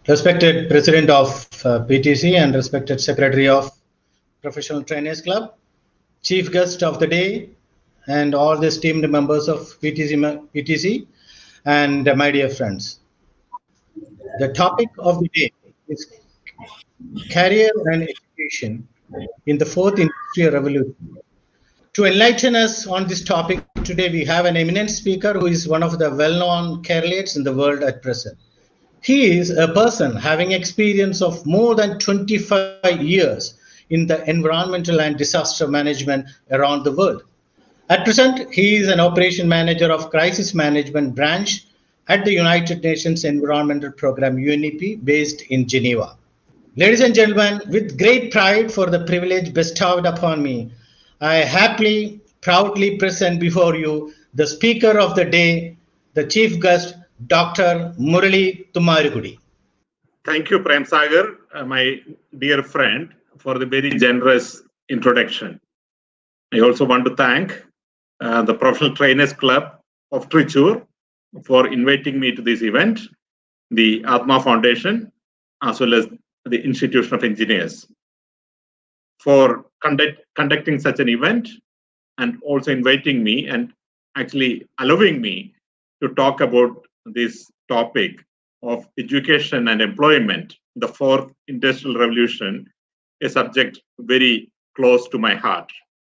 Respected President of PTC and respected Secretary of Professional Trainers Club, Chief Guest of the day, and all the esteemed members of PTC and my dear friends. The topic of the day is career and education in the fourth industrial revolution. To enlighten us on this topic, today we have an eminent speaker who is one of the well-known careers in the world at present. He is a person having experience of more than 25 years in the environmental and disaster management around the world. At present, he is an operation manager of crisis management branch at the United Nations Environmental Program UNEP based in Geneva. Ladies and gentlemen, with great pride for the privilege bestowed upon me, I happily, proudly present before you the speaker of the day, the chief guest, Dr. Murali Tummarikudi. Thank you, Prem Sagar, my dear friend, for the very generous introduction. I also want to thank the Professional Trainers Club of Trichur for inviting me to this event, the Atma Foundation, as well as the Institution of Engineers, for conducting such an event and also inviting me and actually allowing me to talk about this topic of education and employment, the fourth industrial revolution, a subject very close to my heart.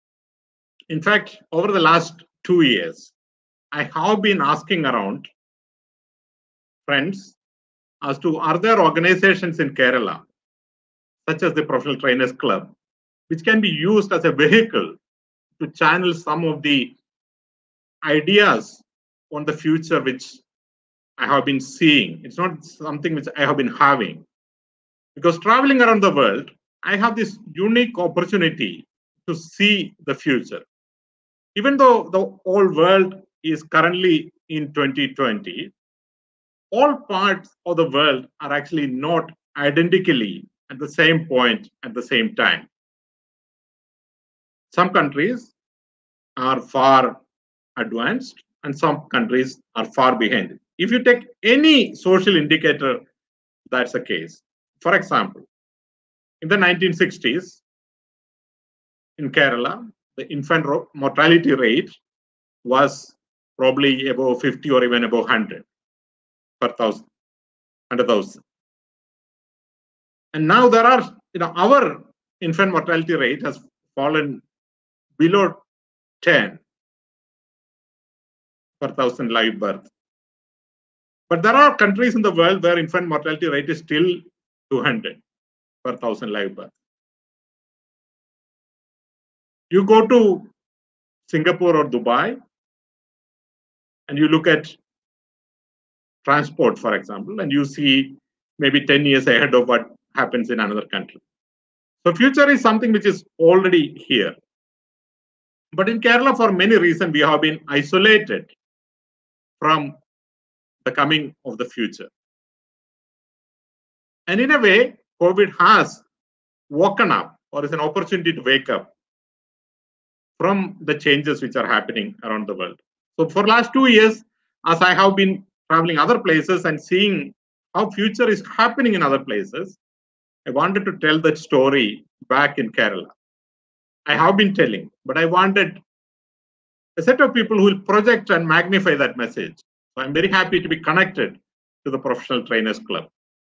In fact, over the last 2 years, I have been asking around friends as to are there organizations in Kerala, such as the Professional Trainers Club, which can be used as a vehicle to channel some of the ideas on the future which I have been seeing. It's not something which I have been having. Because traveling around the world, I have this unique opportunity to see the future. Even though the whole world is currently in 2020, all parts of the world are actually not identically at the same point at the same time. Some countries are far advanced and some countries are far behind. If you take any social indicator, that's the case. For example, in the 1960s, in Kerala, the infant mortality rate was probably above 50 or even above 100 per 100,000. And now there are, our infant mortality rate has fallen below 10 per 1,000 live birth. But there are countries in the world where infant mortality rate is still 200 per 1,000 live birth. You go to Singapore or Dubai, and you look at transport, for example, and you see maybe 10 years ahead of what happens in another country. So future is something which is already here. But in Kerala, for many reasons, we have been isolated from the coming of the future. And in a way, COVID has woken up, or is an opportunity to wake up from the changes which are happening around the world. So for the last 2 years, as I have been traveling other places and seeing how future is happening in other places, I wanted to tell that story back in Kerala. I have been telling, but I wanted a set of people who will project and magnify that message. So I'm very happy to be connected to the Professional Trainers Club.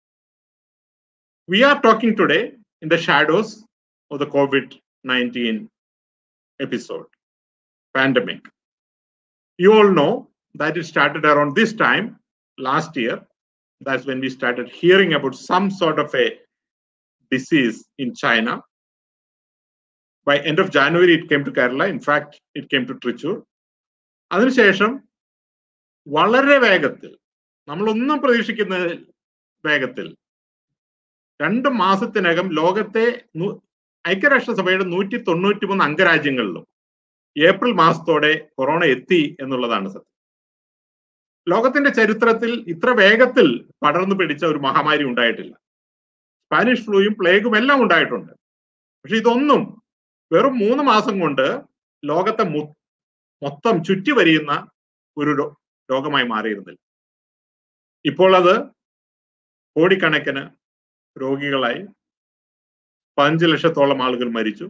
We are talking today in the shadows of the COVID-19 episode, pandemic. You all know that it started around this time last year. That's when we started hearing about some sort of a disease in China. By end of January, it came to Kerala. In fact, it came to Trichur. അതിനുശേഷം വളരെ വേഗത്തിൽ, നമ്മളൊന്നും പ്രതീക്ഷിക്കുന്ന വേഗത്തിൽ 2 മാസത്തിനകം ലോകത്തെ ഐക്യരാഷ്ട്രസഭയുടെ 193 അംഗരാജ്യങ്ങളിലും April മാസത്തോടെ കൊറോണ എത്തി എന്നുള്ളതാണ് സത്യം. ലോകത്തിന്റെ ചരിത്രത്തിൽ ഇത്ര വേഗത്തിൽ പടർന്നു പിടിച്ച ഒരു മഹാമാരി ഉണ്ടായിട്ടില്ല. സ്പാനിഷ് ഫ്ലൂയും പ്ലേഗും എല്ലാം ഉണ്ടായിട്ടുണ്ട്. പക്ഷെ ഇതൊന്നും വെറും 3 മാസം കൊണ്ട് ലോകത്തെ മൊത്തം ചുറ്റി വരിയുന്ന ഒരു രോഗമായി മാറിയിരുന്നില്ല. ഇപ്പോൾ അത് കോടിക്കണക്കിന് രോഗികളായി, 15 ലക്ഷത്തോളം ആളുകൾ മരിച്ചു.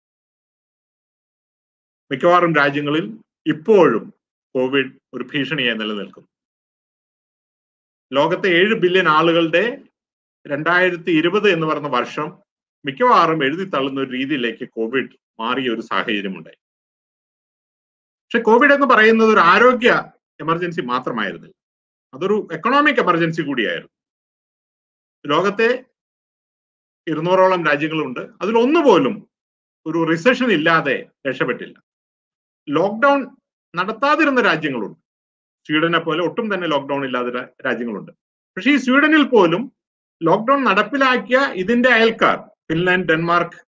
മിക്കവാറും രാജ്യങ്ങളിൽ ഇപ്പോഴും കോവിഡ് ഒരു ഭീഷണിയായി നിലനിൽക്കുന്നു. ലോകത്തെ 7 ബില്യൺ ആളുകളുടെ 2020 എന്ന് പറയുന്ന വർഷം മിക്കവാറും എഴുതി തള്ളുന്ന ഒരു രീതിയിലേക്ക് കോവിഡ് മാറിയ ഒരു സാഹചര്യമുണ്ടായി. പക്ഷെ കോവിഡ് എന്ന് പറയുന്നത് ഒരു ആരോഗ്യ എമർജൻസി മാത്രമായിരുന്നില്ല, അതൊരു എക്കണോമിക് എമർജൻസി കൂടിയായിരുന്നു. ലോകത്തെ 200ഓളം രാജ്യങ്ങളുണ്ട്, അതിലൊന്നുപോലും ഒരു റിസഷൻ ഇല്ലാതെ രക്ഷപ്പെട്ടില്ല. ലോക്ക്ഡൌൺ നടത്താതിരുന്ന രാജ്യങ്ങളുണ്ട്, സ്വീഡനെ പോലെ ഒട്ടും തന്നെ ലോക്ക്ഡൌൺ ഇല്ലാത്ത രാജ്യങ്ങളുണ്ട്. പക്ഷേ ഈ സ്വീഡനിൽ പോലും ലോക്ക്ഡൌൺ നടപ്പിലാക്കിയ ഇതിന്റെ അയൽക്കാർ ഫിൻലാൻഡ്, ഡെൻമാർക്ക്,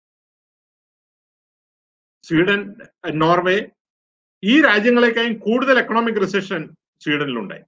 സ്വീഡൻ, നോർവേ, ഈ രാജ്യങ്ങളെക്കാളും കൂടുതൽ എക്കണോമിക് റിസഷൻ സ്വീഡനിലുണ്ടായി.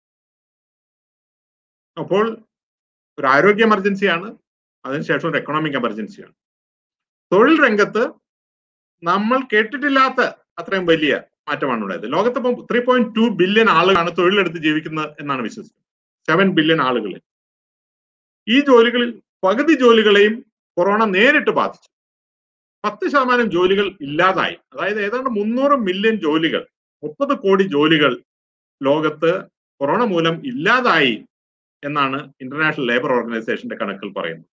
അപ്പോൾ ഒരു ആരോഗ്യ എമർജൻസിയാണ്, അതിനുശേഷം ഒരു എക്കണോമിക് എമർജൻസിയാണ്. തൊഴിൽ രംഗത്ത് നമ്മൾ കേട്ടിട്ടില്ലാത്ത അത്രയും വലിയ മാറ്റമാണ് ഉണ്ടായത്. ലോകത്തിപ്പം 3.2 ബില്യൺ ആളുകളാണ് തൊഴിലെടുത്ത് ജീവിക്കുന്നത് എന്നാണ് വിശ്വസിക്കുന്നത്. 7 ബില്യൺ ആളുകളിൽ ഈ ജോലികളിൽ പകുതി ജോലികളെയും കൊറോണ നേരിട്ട് ബാധിച്ചു. 10% ജോലികൾ ഇല്ലാതായി. അതായത് ഏതാണ്ട് 300 മില്യൺ ജോലികൾ, 30 കോടി ജോലികൾ ലോകത്ത് കൊറോണ മൂലം ഇല്ലാതായി എന്നാണ് ഇന്റർനാഷണൽ ലേബർ ഓർഗനൈസേഷന്റെ കണക്കുകൾ പറയുന്നത്.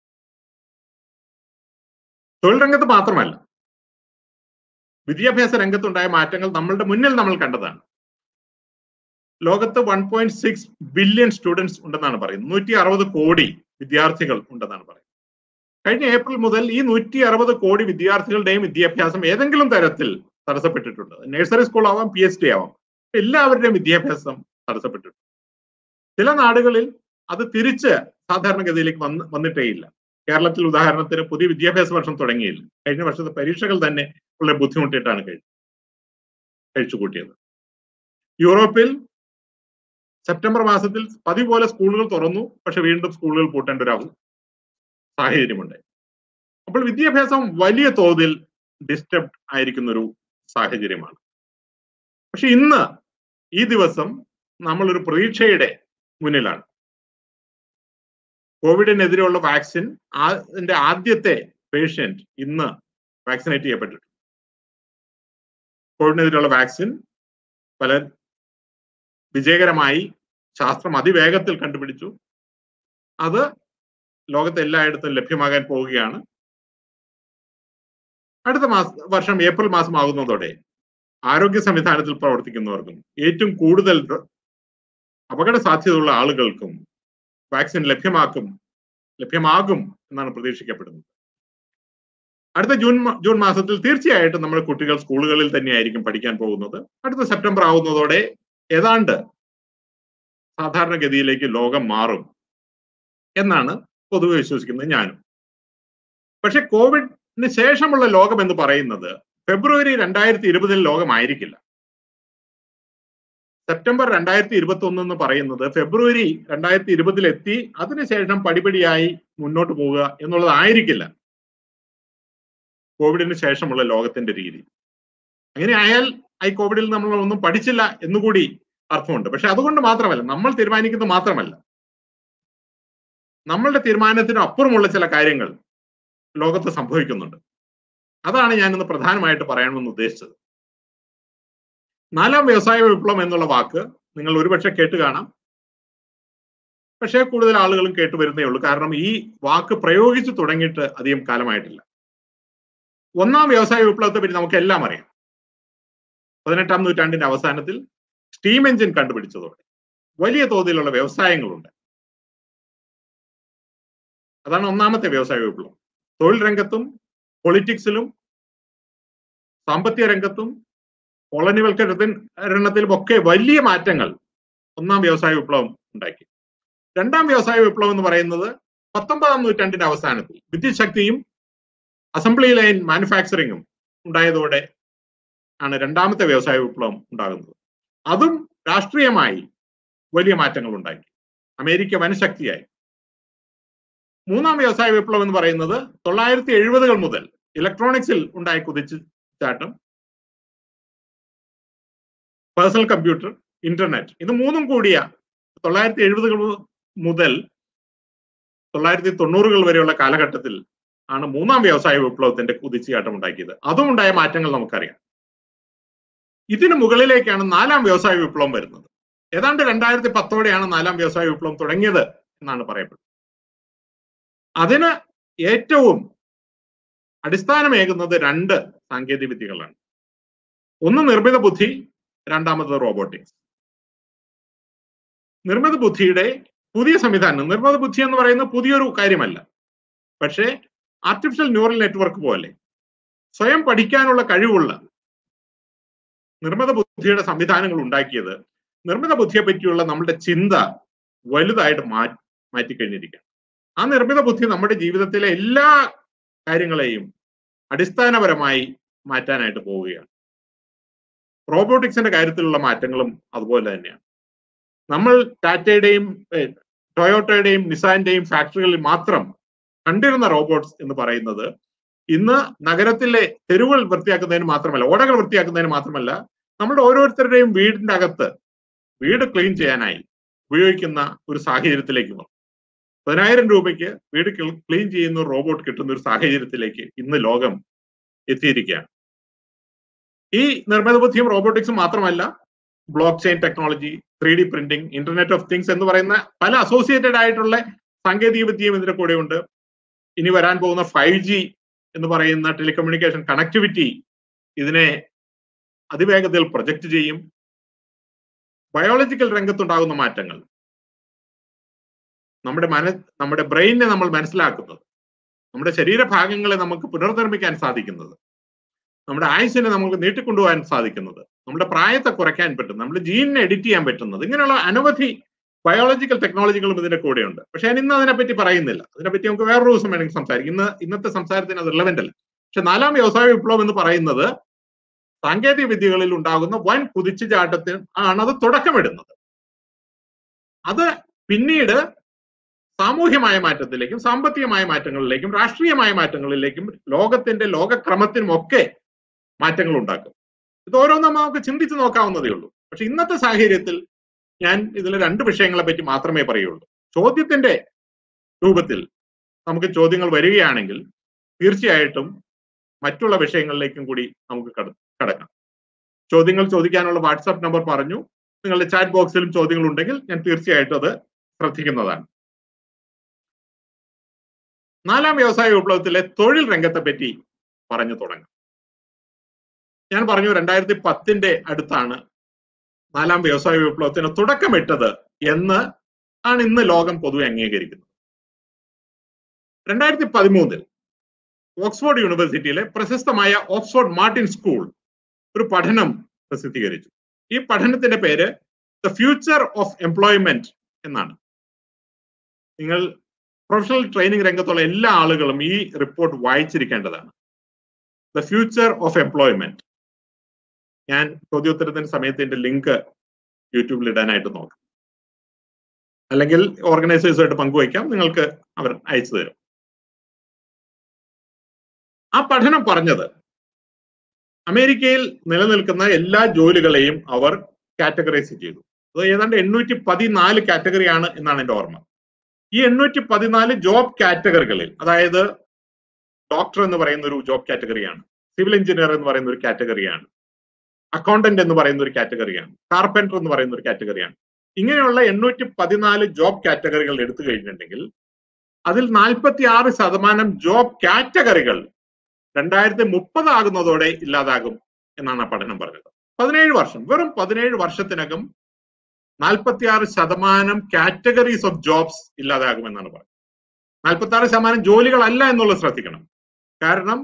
തൊഴിൽ രംഗത്ത് മാത്രമല്ല, വിദ്യാഭ്യാസ രംഗത്തുണ്ടായ മാറ്റങ്ങൾ നമ്മളുടെ മുന്നിൽ നമ്മൾ കണ്ടതാണ്. ലോകത്ത് 1.6 ബില്യൺ സ്റ്റുഡൻസ് ഉണ്ടെന്നാണ് പറയുന്നത്. 160 കോടി വിദ്യാർത്ഥികൾ ഉണ്ടെന്നാണ് പറയുന്നത്. കഴിഞ്ഞ ഏപ്രിൽ മുതൽ ഈ 160 കോടി വിദ്യാർത്ഥികളുടെയും വിദ്യാഭ്യാസം ഏതെങ്കിലും തരത്തിൽ തടസ്സപ്പെട്ടിട്ടുണ്ട്. നഴ്സറി സ്കൂൾ ആവാം, PhD ആവാം, എല്ലാവരുടെയും വിദ്യാഭ്യാസം തടസ്സപ്പെട്ടിട്ടുണ്ട്. ചില നാടുകളിൽ അത് തിരിച്ച് സാധാരണഗതിയിലേക്ക് വന്നിട്ടേയില്ല. കേരളത്തിൽ ഉദാഹരണത്തിന് പുതിയ വിദ്യാഭ്യാസ വർഷം തുടങ്ങിയില്ല. കഴിഞ്ഞ വർഷത്തെ പരീക്ഷകൾ തന്നെ വളരെ ബുദ്ധിമുട്ടിയിട്ടാണ് കഴിച്ചുകൂട്ടിയത്. യൂറോപ്പിൽ സെപ്റ്റംബർ മാസത്തിൽ പതിവ് പോലെ സ്കൂളുകൾ തുറന്നു, പക്ഷെ വീണ്ടും സ്കൂളുകൾ പൂട്ടേണ്ട ഒരു സാഹചര്യമുണ്ട്. അപ്പോൾ വിദ്യാഭ്യാസം വലിയ തോതിൽ ഡിസ്റ്റർബ്ഡ് ആയിരിക്കുന്ന ഒരു സാഹചര്യമാണ്. പക്ഷെ ഇന്ന് ഈ ദിവസം നമ്മളൊരു പ്രതീക്ഷയുടെ മുന്നിലാണ്. കോവിഡിനെതിരെയുള്ള വാക്സിൻ, അതിന്റെ ആദ്യത്തെ പേഷ്യന്റ് ഇന്ന് വാക്സിനേറ്റ് ചെയ്യപ്പെട്ടിട്ടുണ്ട്. കോവിഡിനെതിരെയുള്ള വാക്സിൻ പല വിജയകരമായി ശാസ്ത്രം അതിവേഗത്തിൽ കണ്ടുപിടിച്ചു. അത് ലോകത്തെ എല്ലായിടത്തും ലഭ്യമാകാൻ പോവുകയാണ്. അടുത്ത വർഷം ഏപ്രിൽ മാസം ആകുന്നതോടെ ആരോഗ്യ സംവിധാനത്തിൽ പ്രവർത്തിക്കുന്നവർക്കും ഏറ്റവും കൂടുതൽ അപകട സാധ്യതയുള്ള ആളുകൾക്കും വാക്സിൻ ലഭ്യമാകും എന്നാണ് പ്രതീക്ഷിക്കപ്പെടുന്നത്. അടുത്ത ജൂൺ മാസത്തിൽ തീർച്ചയായിട്ടും നമ്മുടെ കുട്ടികൾ സ്കൂളുകളിൽ തന്നെയായിരിക്കും പഠിക്കാൻ പോകുന്നത്. അടുത്ത സെപ്റ്റംബർ ആവുന്നതോടെ ഏതാണ്ട് സാധാരണഗതിയിലേക്ക് ലോകം മാറും എന്നാണ് പൊതുവെ വിശ്വസിക്കുന്നത് ഞാനും. പക്ഷെ കോവിഡിന് ശേഷമുള്ള ലോകം എന്ന് പറയുന്നത് ഫെബ്രുവരി 2020 ലോകമായിരിക്കില്ല. സെപ്റ്റംബർ 2021 എന്ന് പറയുന്നത് ഫെബ്രുവരി 2020 എത്തി അതിനുശേഷം പടിപടിയായി മുന്നോട്ട് പോവുക എന്നുള്ളതായിരിക്കില്ല കോവിഡിന് ശേഷമുള്ള ലോകത്തിന്റെ രീതി. അങ്ങനെ ആയാൽ ഈ കോവിഡിൽ നമ്മൾ ഒന്നും പഠിച്ചില്ല എന്നുകൂടി അർത്ഥമുണ്ട്. പക്ഷെ അതുകൊണ്ട് മാത്രമല്ല, നമ്മൾ തീരുമാനിക്കുന്നത് മാത്രമല്ല, നമ്മളുടെ തീരുമാനത്തിന് അപ്പുറമുള്ള ചില കാര്യങ്ങൾ ലോകത്ത് സംഭവിക്കുന്നുണ്ട്. അതാണ് ഞാനിന്ന് പ്രധാനമായിട്ട് പറയണമെന്ന് ഉദ്ദേശിച്ചത്. 4ാം വ്യവസായ വിപ്ലവം എന്നുള്ള വാക്ക് നിങ്ങൾ ഒരുപക്ഷെ കേട്ട് കാണാം. പക്ഷേ കൂടുതൽ ആളുകളും കേട്ടു വരുന്നേ ഉള്ളൂ. കാരണം ഈ വാക്ക് പ്രയോഗിച്ചു തുടങ്ങിയിട്ട് അധികം കാലമായിട്ടില്ല. 1ാം വ്യവസായ വിപ്ലവത്തെ പറ്റി നമുക്ക് എല്ലാം അറിയാം. 18ാം നൂറ്റാണ്ടിന്റെ അവസാനത്തിൽ സ്റ്റീം എഞ്ചിൻ കണ്ടുപിടിച്ചതോടെ വലിയ തോതിലുള്ള വ്യവസായങ്ങളുണ്ട്. അതാണ് 1ാമത്തെ വ്യവസായ വിപ്ലവം. തൊഴിൽ രംഗത്തും പൊളിറ്റിക്സിലും സാമ്പത്തിക രംഗത്തും കോളനിവൽക്കരണത്തിലും ഒക്കെ വലിയ മാറ്റങ്ങൾ 1ാം വ്യവസായ വിപ്ലവം ഉണ്ടാക്കി. 2ാം വ്യവസായ വിപ്ലവം എന്ന് പറയുന്നത് 19ാം നൂറ്റാണ്ടിന്റെ അവസാനത്തിൽ വിദ്യുത് ശക്തിയും അസംബ്ലി ലൈൻ മാനുഫാക്ചറിങ്ങും ഉണ്ടായതോടെ ആണ് 2ാമത്തെ വ്യവസായ വിപ്ലവം ഉണ്ടാകുന്നത്. അതും രാഷ്ട്രീയമായി വലിയ മാറ്റങ്ങൾ ഉണ്ടാക്കി. അമേരിക്ക വൻശക്തിയായി. 3ാം വ്യവസായ വിപ്ലവം എന്ന് പറയുന്നത് 1970 മുതൽ ഇലക്ട്രോണിക്സിൽ ഉണ്ടായ കുതിച്ചുചാട്ടം, പേഴ്സണൽ കമ്പ്യൂട്ടർ, ഇന്റർനെറ്റ്, ഇത് മൂന്നും കൂടിയ 1970 മുതൽ 1990-കൾ വരെയുള്ള കാലഘട്ടത്തിൽ ആണ് മൂന്നാം വ്യവസായ വിപ്ലവത്തിന്റെ കുതിച്ചുചാട്ടം ഉണ്ടാക്കിയത്. അതും ഉണ്ടായ മാറ്റങ്ങൾ നമുക്കറിയാം. ഇതിനു മുകളിലേക്കാണ് നാലാം വ്യവസായ വിപ്ലവം വരുന്നത്. ഏതാണ്ട് 2010-ഓടെയാണ് നാലാം വ്യവസായ വിപ്ലവം തുടങ്ങിയത് എന്നാണ് പറയപ്പെടുന്നത്. അതിന് ഏറ്റവും അടിസ്ഥാനമേകുന്നത് രണ്ട് സാങ്കേതിക വിദ്യകളാണ്. ഒന്ന് നിർമ്മിത ബുദ്ധി, രണ്ടാമത് റോബോട്ടിക്സ്. നിർമ്മിത ബുദ്ധിയുടെ പുതിയ സംവിധാനം, നിർമ്മിത ബുദ്ധി എന്ന് പറയുന്നത് പുതിയൊരു കാര്യമല്ല. പക്ഷേ ആർട്ടിഫിഷ്യൽ ന്യൂറൽ നെറ്റ്വർക്ക് പോലെ സ്വയം പഠിക്കാനുള്ള കഴിവുള്ള നിർമ്മിത ബുദ്ധിയുടെ സംവിധാനങ്ങൾ ഉണ്ടാക്കിയത് നിർമ്മിത ബുദ്ധിയെ പറ്റിയുള്ള നമ്മുടെ ചിന്ത വലുതായിട്ട് മാറ്റിക്കഴിഞ്ഞിരിക്കുകയാണ്. ആ നിർമ്മിത ബുദ്ധി നമ്മുടെ ജീവിതത്തിലെ എല്ലാ കാര്യങ്ങളെയും അടിസ്ഥാനപരമായി മാറ്റാനായിട്ട് പോവുകയാണ്. റോബോട്ടിക്സിന്റെ കാര്യത്തിലുള്ള മാറ്റങ്ങളും അതുപോലെ തന്നെയാണ്. നമ്മൾ ടാറ്റയുടെയും ടൊയോട്ടയുടെയും നിസാന്റെയും ഫാക്ടറികളിൽ മാത്രം കണ്ടിരുന്ന റോബോട്ട്സ് എന്ന് പറയുന്നത് ഇന്ന് നഗരത്തിലെ തെരുവുകൾ വൃത്തിയാക്കുന്നതിന് മാത്രമല്ല, ഓടകൾ വൃത്തിയാക്കുന്നതിന് മാത്രമല്ല, നമ്മുടെ ഓരോരുത്തരുടെയും വീടിന്റെ അകത്ത് വീട് ക്ലീൻ ചെയ്യാനായി ഉപയോഗിക്കുന്ന ഒരു സാഹചര്യത്തിലേക്ക് വന്നു. 10,000 രൂപയ്ക്ക് വീട് ക്ലീൻ ചെയ്യുന്ന ഒരു റോബോട്ട് കിട്ടുന്ന ഒരു സാഹചര്യത്തിലേക്ക് ഇന്ന് ലോകം എത്തിയിരിക്കുകയാണ്. ഈ നിർമ്മിത ബുദ്ധിയും റോബോട്ടിക്സും മാത്രമല്ല, block chain technology, 3D printing, internet of things എന്ന് പറയുന്ന പല അസോസിയേറ്റഡ് ആയിട്ടുള്ള സാങ്കേതിക വിദ്യയും ഇതിന്റെ കൂടെ ഉണ്ട്. ഇനി വരാൻ പോകുന്ന 5G എന്ന് പറയുന്ന ടെലികമ്മ്യൂണിക്കേഷൻ കണക്ടിവിറ്റി ഇതിനെ അതിവേഗതയിൽ പ്രൊജക്ട് ചെയ്യും. ബയോളജിക്കൽ രംഗത്തുണ്ടാകുന്ന മാറ്റങ്ങൾ, നമ്മുടെ ബ്രെയിനിനെ നമ്മൾ മനസ്സിലാക്കുന്നത്, നമ്മുടെ ശരീരഭാഗങ്ങളെ നമുക്ക് പുനർനിർമ്മിക്കാൻ സാധിക്കുന്നത്, നമ്മുടെ ആയുസ്സിനെ നമുക്ക് നീട്ടിക്കൊണ്ടുപോകാൻ സാധിക്കുന്നത്, നമ്മുടെ പ്രായത്തെ കുറയ്ക്കാൻ പറ്റുന്നത്, നമ്മുടെ ജീനിനെ എഡിറ്റ് ചെയ്യാൻ പറ്റുന്നത്, ഇങ്ങനെയുള്ള അനവധി ബയോളജിക്കൽ ടെക്നോളജികളും ഇതിന്റെ കൂടെയുണ്ട്. പക്ഷെ ഞാൻ ഇന്ന് അതിനെപ്പറ്റി പറയുന്നില്ല. അതിനെപ്പറ്റി നമുക്ക് വേറൊരു ദിവസം വേണമെങ്കിൽ സംസാരിക്കും. ഇന്നത്തെ സംസാരത്തിന് അത് റിലവന്റ് അല്ല. പക്ഷെ നാലാം വ്യവസായ വിപ്ലവം എന്ന് പറയുന്നത് സാങ്കേതിക വിദ്യകളിൽ ഉണ്ടാകുന്ന വൻ കുതിച്ചുചാട്ടത്തിന് ആണ് അത് തുടക്കമിടുന്നത്. അത് പിന്നീട് സാമൂഹ്യമായ മാറ്റത്തിലേക്കും സാമ്പത്തികമായ മാറ്റങ്ങളിലേക്കും രാഷ്ട്രീയമായ മാറ്റങ്ങളിലേക്കും ലോകത്തിന്റെ ലോകക്രമത്തിനും ഒക്കെ മാറ്റങ്ങൾ ഉണ്ടാക്കും. ഇത് ഓരോന്നും നമുക്ക് ചിന്തിച്ചു നോക്കാവുന്നതേ ഉള്ളൂ. പക്ഷെ ഇന്നത്തെ സാഹചര്യത്തിൽ ഞാൻ ഇതിൽ രണ്ട് വിഷയങ്ങളെ പറ്റി മാത്രമേ പറയുള്ളൂ. ചോദ്യത്തിന്റെ രൂപത്തിൽ നമുക്ക് ചോദ്യങ്ങൾ വരികയാണെങ്കിൽ തീർച്ചയായിട്ടും മറ്റുള്ള വിഷയങ്ങളിലേക്കും കൂടി നമുക്ക് കടക്കാം. ചോദ്യങ്ങൾ ചോദിക്കാനുള്ള വാട്സാപ്പ് നമ്പർ പറഞ്ഞു. നിങ്ങളുടെ ചാറ്റ് ബോക്സിലും ചോദ്യങ്ങൾ ഉണ്ടെങ്കിൽ ഞാൻ തീർച്ചയായിട്ടും അത് ശ്രദ്ധിക്കുന്നതാണ്. നാലാം വ്യവസായ വിപ്ലവത്തിലെ തൊഴിൽ രംഗത്തെ പറ്റി പറഞ്ഞു തുടങ്ങാം. ഞാൻ പറഞ്ഞു 2010 അടുത്താണ് നാലാം വ്യവസായ വിപ്ലവത്തിന് തുടക്കമിട്ടത് എന്ന് ആണ് ഇന്ന് ലോകം പൊതുവെ അംഗീകരിക്കുന്നത്. 2013 ഓക്സ്ഫോർഡ് യൂണിവേഴ്സിറ്റിയിലെ പ്രശസ്തമായ ഓക്സ്ഫോർഡ് മാർട്ടിൻ സ്കൂൾ ഒരു പഠനം പ്രസിദ്ധീകരിച്ചു. ഈ പഠനത്തിന്റെ പേര് ദ ഫ്യൂച്ചർ ഓഫ് എംപ്ലോയ്മെന്റ് എന്നാണ്. നിങ്ങൾ പ്രൊഫഷണൽ ട്രെയിനിങ് രംഗത്തുള്ള എല്ലാ ആളുകളും ഈ റിപ്പോർട്ട് വായിച്ചിരിക്കേണ്ടതാണ്. The future of employment. ഞാൻ ചോദ്യോത്തരത്തിന്റെ സമയത്തിന്റെ ലിങ്ക് യൂട്യൂബിൽ ഇടാനായിട്ട് നോക്കാം, അല്ലെങ്കിൽ ഓർഗനൈസേഴ്സുമായിട്ട് പങ്കുവയ്ക്കാം, നിങ്ങൾക്ക് അവർ അയച്ചു തരും. ആ പഠനം പറഞ്ഞത് അമേരിക്കയിൽ നിലനിൽക്കുന്ന എല്ലാ ജോലികളെയും അവർ കാറ്റഗറൈസ് ചെയ്തു. അത് ഏതാണ്ട് 814 കാറ്റഗറിയാണ് എന്നാണ് എൻ്റെ ഓർമ്മ. ഈ 814 ജോബ് കാറ്റഗറികളിൽ, അതായത് ഡോക്ടർ എന്ന് പറയുന്ന ഒരു ജോബ് കാറ്റഗറിയാണ്, സിവിൽ എഞ്ചിനീയർ എന്ന് പറയുന്ന ഒരു കാറ്റഗറിയാണ്, അക്കൗണ്ടന്റ് എന്ന് പറയുന്ന ഒരു കാറ്റഗറിയാണ്, കാർപ്പൻറ്റർ എന്ന് പറയുന്ന ഒരു കാറ്റഗറിയാണ്. ഇങ്ങനെയുള്ള 814 ജോബ് കാറ്റഗറികൾ എടുത്തു കഴിഞ്ഞിട്ടുണ്ടെങ്കിൽ അതിൽ 46% ജോബ് കാറ്റഗറികൾ 2030 ആകുന്നതോടെ ഇല്ലാതാകും എന്നാണ് ആ പഠനം പറഞ്ഞത്. 17 വർഷം, വെറും 17 വർഷത്തിനകം 46% കാറ്റഗറീസ് ഓഫ് ജോബ്സ് ഇല്ലാതാകുമെന്നാണ് പറഞ്ഞത്. 46% ജോലികളല്ല എന്നുള്ളത് ശ്രദ്ധിക്കണം. കാരണം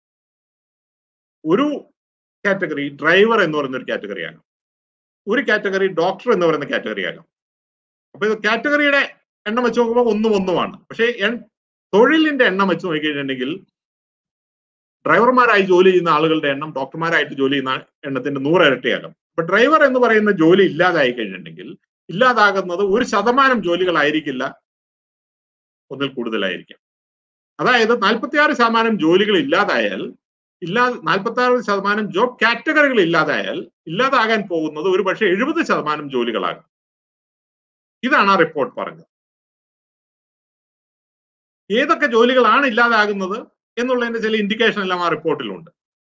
ഒരു കാറ്റഗറി ഡ്രൈവർ എന്ന് പറയുന്ന ഒരു കാറ്റഗറി ആകാം, ഒരു കാറ്റഗറി ഡോക്ടർ എന്ന് പറയുന്ന കാറ്റഗറി ആകാം. അപ്പൊ ഇത് കാറ്റഗറിയുടെ എണ്ണം വെച്ച് നോക്കുമ്പോൾ ഒന്നുമാണ്. പക്ഷേ തൊഴിലിന്റെ എണ്ണം വെച്ച് നോക്കിക്കഴിഞ്ഞിട്ടുണ്ടെങ്കിൽ ഡ്രൈവർമാരായി ജോലി ചെയ്യുന്ന ആളുകളുടെ എണ്ണം ഡോക്ടർമാരായിട്ട് ജോലി ചെയ്യുന്ന എണ്ണത്തിന്റെ 100 ഇരട്ടിയാകും. അപ്പൊ ഡ്രൈവർ എന്ന് പറയുന്ന ജോലി ഇല്ലാതായി കഴിഞ്ഞിട്ടുണ്ടെങ്കിൽ ഇല്ലാതാകുന്നത് 1% ജോലികളായിരിക്കില്ല, ഒന്നിൽ കൂടുതലായിരിക്കാം. അതായത് 46% ജോലികൾ ഇല്ലാതായാൽ 46% ജോബ് കാറ്റഗറികൾ ഇല്ലാതായാൽ ഇല്ലാതാകാൻ പോകുന്നത് ഒരു പക്ഷേ 70% ജോലികളാകും. ഇതാണ് ആ റിപ്പോർട്ട് പറഞ്ഞത്. ഏതൊക്കെ ജോലികളാണ് ഇല്ലാതാകുന്നത് എന്നുള്ളതിന്റെ ചില ഇൻഡിക്കേഷൻ എല്ലാം ആ റിപ്പോർട്ടിലുണ്ട്.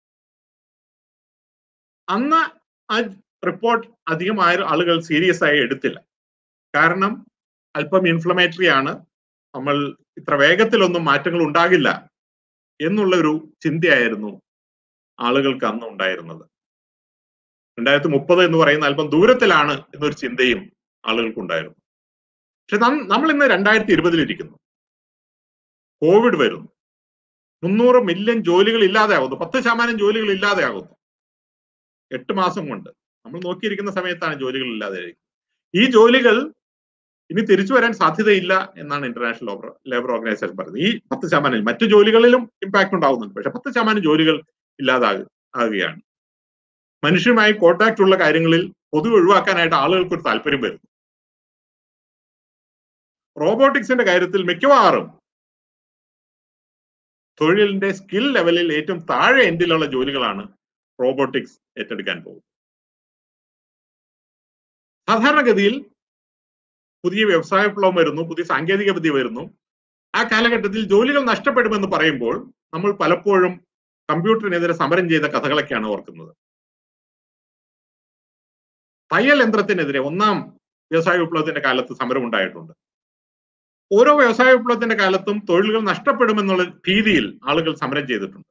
അന്ന് ആ റിപ്പോർട്ട് അധികം ആളുകൾ സീരിയസ് ആയി എടുത്തില്ല. കാരണം അല്പം ഇൻഫ്ലമേറ്ററി ആണ്, നമ്മൾ ഇത്ര വേഗത്തിലൊന്നും മാറ്റങ്ങൾ ഉണ്ടാകില്ല എന്നുള്ള ഒരു ചിന്തയായിരുന്നു ആളുകൾക്ക് അന്ന് ഉണ്ടായിരുന്നത്. 2030 എന്ന് പറയുന്ന അല്പം ദൂരത്തിലാണ് എന്നൊരു ചിന്തയും ആളുകൾക്കുണ്ടായിരുന്നു. പക്ഷെ നമ്മൾ ഇന്ന് 2020 ഇരിക്കുന്നു. കോവിഡ് വരുന്നു, 300 മില്യൺ ജോലികൾ ഇല്ലാതെയാകുന്നു, 10% ജോലികൾ ഇല്ലാതെയാകുന്നു 8 മാസം കൊണ്ട്. നമ്മൾ നോക്കിയിരിക്കുന്ന സമയത്താണ് ജോലികൾ ഇല്ലാതെയായിരിക്കുന്നത്. ഈ ജോലികൾ ഇനി തിരിച്ചു വരാൻ സാധ്യതയില്ല എന്നാണ് ഇന്റർനാഷണൽ ലേബർ ഓർഗനൈസേഷൻ പറയുന്നത്. ഈ 10% മറ്റു ജോലികളിലും ഇമ്പാക്ട് ഉണ്ടാവുന്നുണ്ട്, പക്ഷെ 10% ജോലികൾ ഇല്ലാതാകുകയാണ്. മനുഷ്യരുമായി കോണ്ടാക്ട് ഉള്ള കാര്യങ്ങളിൽ പൊതുവെ ഒഴിവാക്കാനായിട്ട് ആളുകൾക്ക് ഒരു താല്പര്യം വരുന്നു. റോബോട്ടിക്സിന്റെ കാര്യത്തിൽ മിക്കവാറും തൊഴിലിന്റെ സ്കിൽ ലെവലിൽ ഏറ്റവും താഴെ എൻഡിലുള്ള ജോലികളാണ് റോബോട്ടിക്സ് ഏറ്റെടുക്കാൻ പോകുന്നത്. സാധാരണഗതിയിൽ പുതിയ വ്യവസായ വിപ്ലവം വരുന്നു, പുതിയ സാങ്കേതിക വിദ്യ വരുന്നു. ആ കാലഘട്ടത്തിൽ ജോലികൾ നഷ്ടപ്പെടുമെന്ന് പറയുമ്പോൾ നമ്മൾ പലപ്പോഴും കമ്പ്യൂട്ടറിനെതിരെ സമരം ചെയ്ത കഥകളൊക്കെയാണ് ഓർക്കുന്നത്. തയ്യൽ യന്ത്രത്തിനെതിരെ 1ാം വ്യവസായ വിപ്ലവത്തിന്റെ കാലത്ത് സമരം ഉണ്ടായിട്ടുണ്ട്. ഓരോ വ്യവസായ വിപ്ലവത്തിന്റെ കാലത്തും തൊഴിലുകൾ നഷ്ടപ്പെടുമെന്നുള്ള ഭീതിയിൽ ആളുകൾ സമരം ചെയ്തിട്ടുണ്ട്.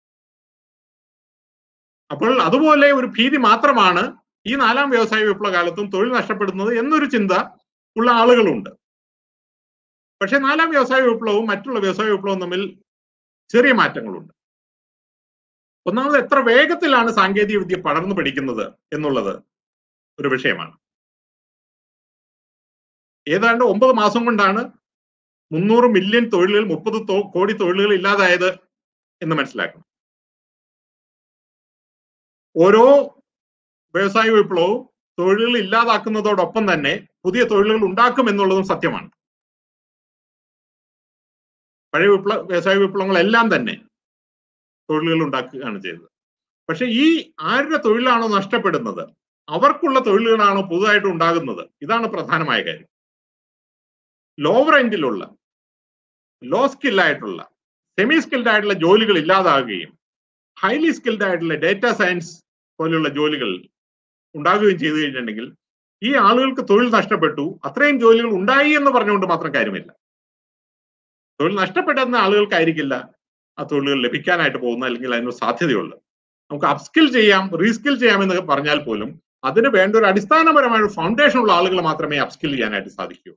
അപ്പോൾ അതുപോലെ ഒരു ഭീതി മാത്രമാണ് ഈ 4ാം വ്യവസായ വിപ്ലവ കാലത്തും തൊഴിൽ നഷ്ടപ്പെടുന്നത് എന്നൊരു ചിന്ത ഉള്ള ആളുകളുണ്ട്. പക്ഷെ 4ാം വ്യവസായ വിപ്ലവവും മറ്റുള്ള വ്യവസായ വിപ്ലവവും തമ്മിൽ ചെറിയ മാറ്റങ്ങളുണ്ട്. ഒന്നാമത്, എത്ര വേഗത്തിലാണ് സാങ്കേതിക വിദ്യ പടർന്നു പിടിക്കുന്നത് എന്നുള്ളത് ഒരു വിഷയമാണ്. ഏതാണ്ട് 9 മാസം കൊണ്ടാണ് 300 മില്യൺ തൊഴിലുകൾ, 30 കോടി തൊഴിലുകൾ ഇല്ലാതായത് എന്ന് മനസ്സിലാക്കണം. ഓരോ വ്യവസായ വിപ്ലവവും തൊഴിലുകൾ ഇല്ലാതാക്കുന്നതോടൊപ്പം തന്നെ പുതിയ തൊഴിലുകൾ ഉണ്ടാക്കും എന്നുള്ളതും സത്യമാണ്. പഴയ വ്യവസായ വിപ്ലവങ്ങളെല്ലാം തന്നെ തൊഴിലുകൾ ഉണ്ടാക്കുകയാണ് ചെയ്തത്. പക്ഷെ ഈ ആരുടെ തൊഴിലാണോ നഷ്ടപ്പെടുന്നത്, അവർക്കുള്ള തൊഴിലുകളാണോ പുതുതായിട്ട് ഉണ്ടാകുന്നത്, ഇതാണ് പ്രധാനമായ കാര്യം. ലോവർ എൻഡിലുള്ള, ലോ സ്കിൽഡായിട്ടുള്ള, സെമി സ്കിൽഡ് ആയിട്ടുള്ള ജോലികൾ ഇല്ലാതാകുകയും ഹൈലി സ്കിൽഡ് ആയിട്ടുള്ള ഡേറ്റ സയൻസ് പോലെയുള്ള ജോലികൾ ഉണ്ടാകുകയും ചെയ്തു കഴിഞ്ഞിട്ടുണ്ടെങ്കിൽ ഈ ആളുകൾക്ക് തൊഴിൽ നഷ്ടപ്പെട്ടു, അത്രയും ജോലികൾ ഉണ്ടായി എന്ന് പറഞ്ഞുകൊണ്ട് മാത്രം കാര്യമില്ല. തൊഴിൽ നഷ്ടപ്പെട്ടെന്ന ആളുകൾക്കായിരിക്കില്ല ആ തൊഴിലുകൾ ലഭിക്കാനായിട്ട് പോകുന്നത്, അല്ലെങ്കിൽ അതിനൊരു സാധ്യതയുള്ളത്. നമുക്ക് അപ്സ്കിൽ ചെയ്യാം, റീസ്കിൽ ചെയ്യാം എന്ന് പറഞ്ഞാൽ പോലും അതിന് വേണ്ട ഒരു അടിസ്ഥാനപരമായ ഒരു ഫൗണ്ടേഷൻ ഉള്ള ആളുകൾ മാത്രമേ അപ്സ്കിൽ ചെയ്യാനായിട്ട് സാധിക്കൂ.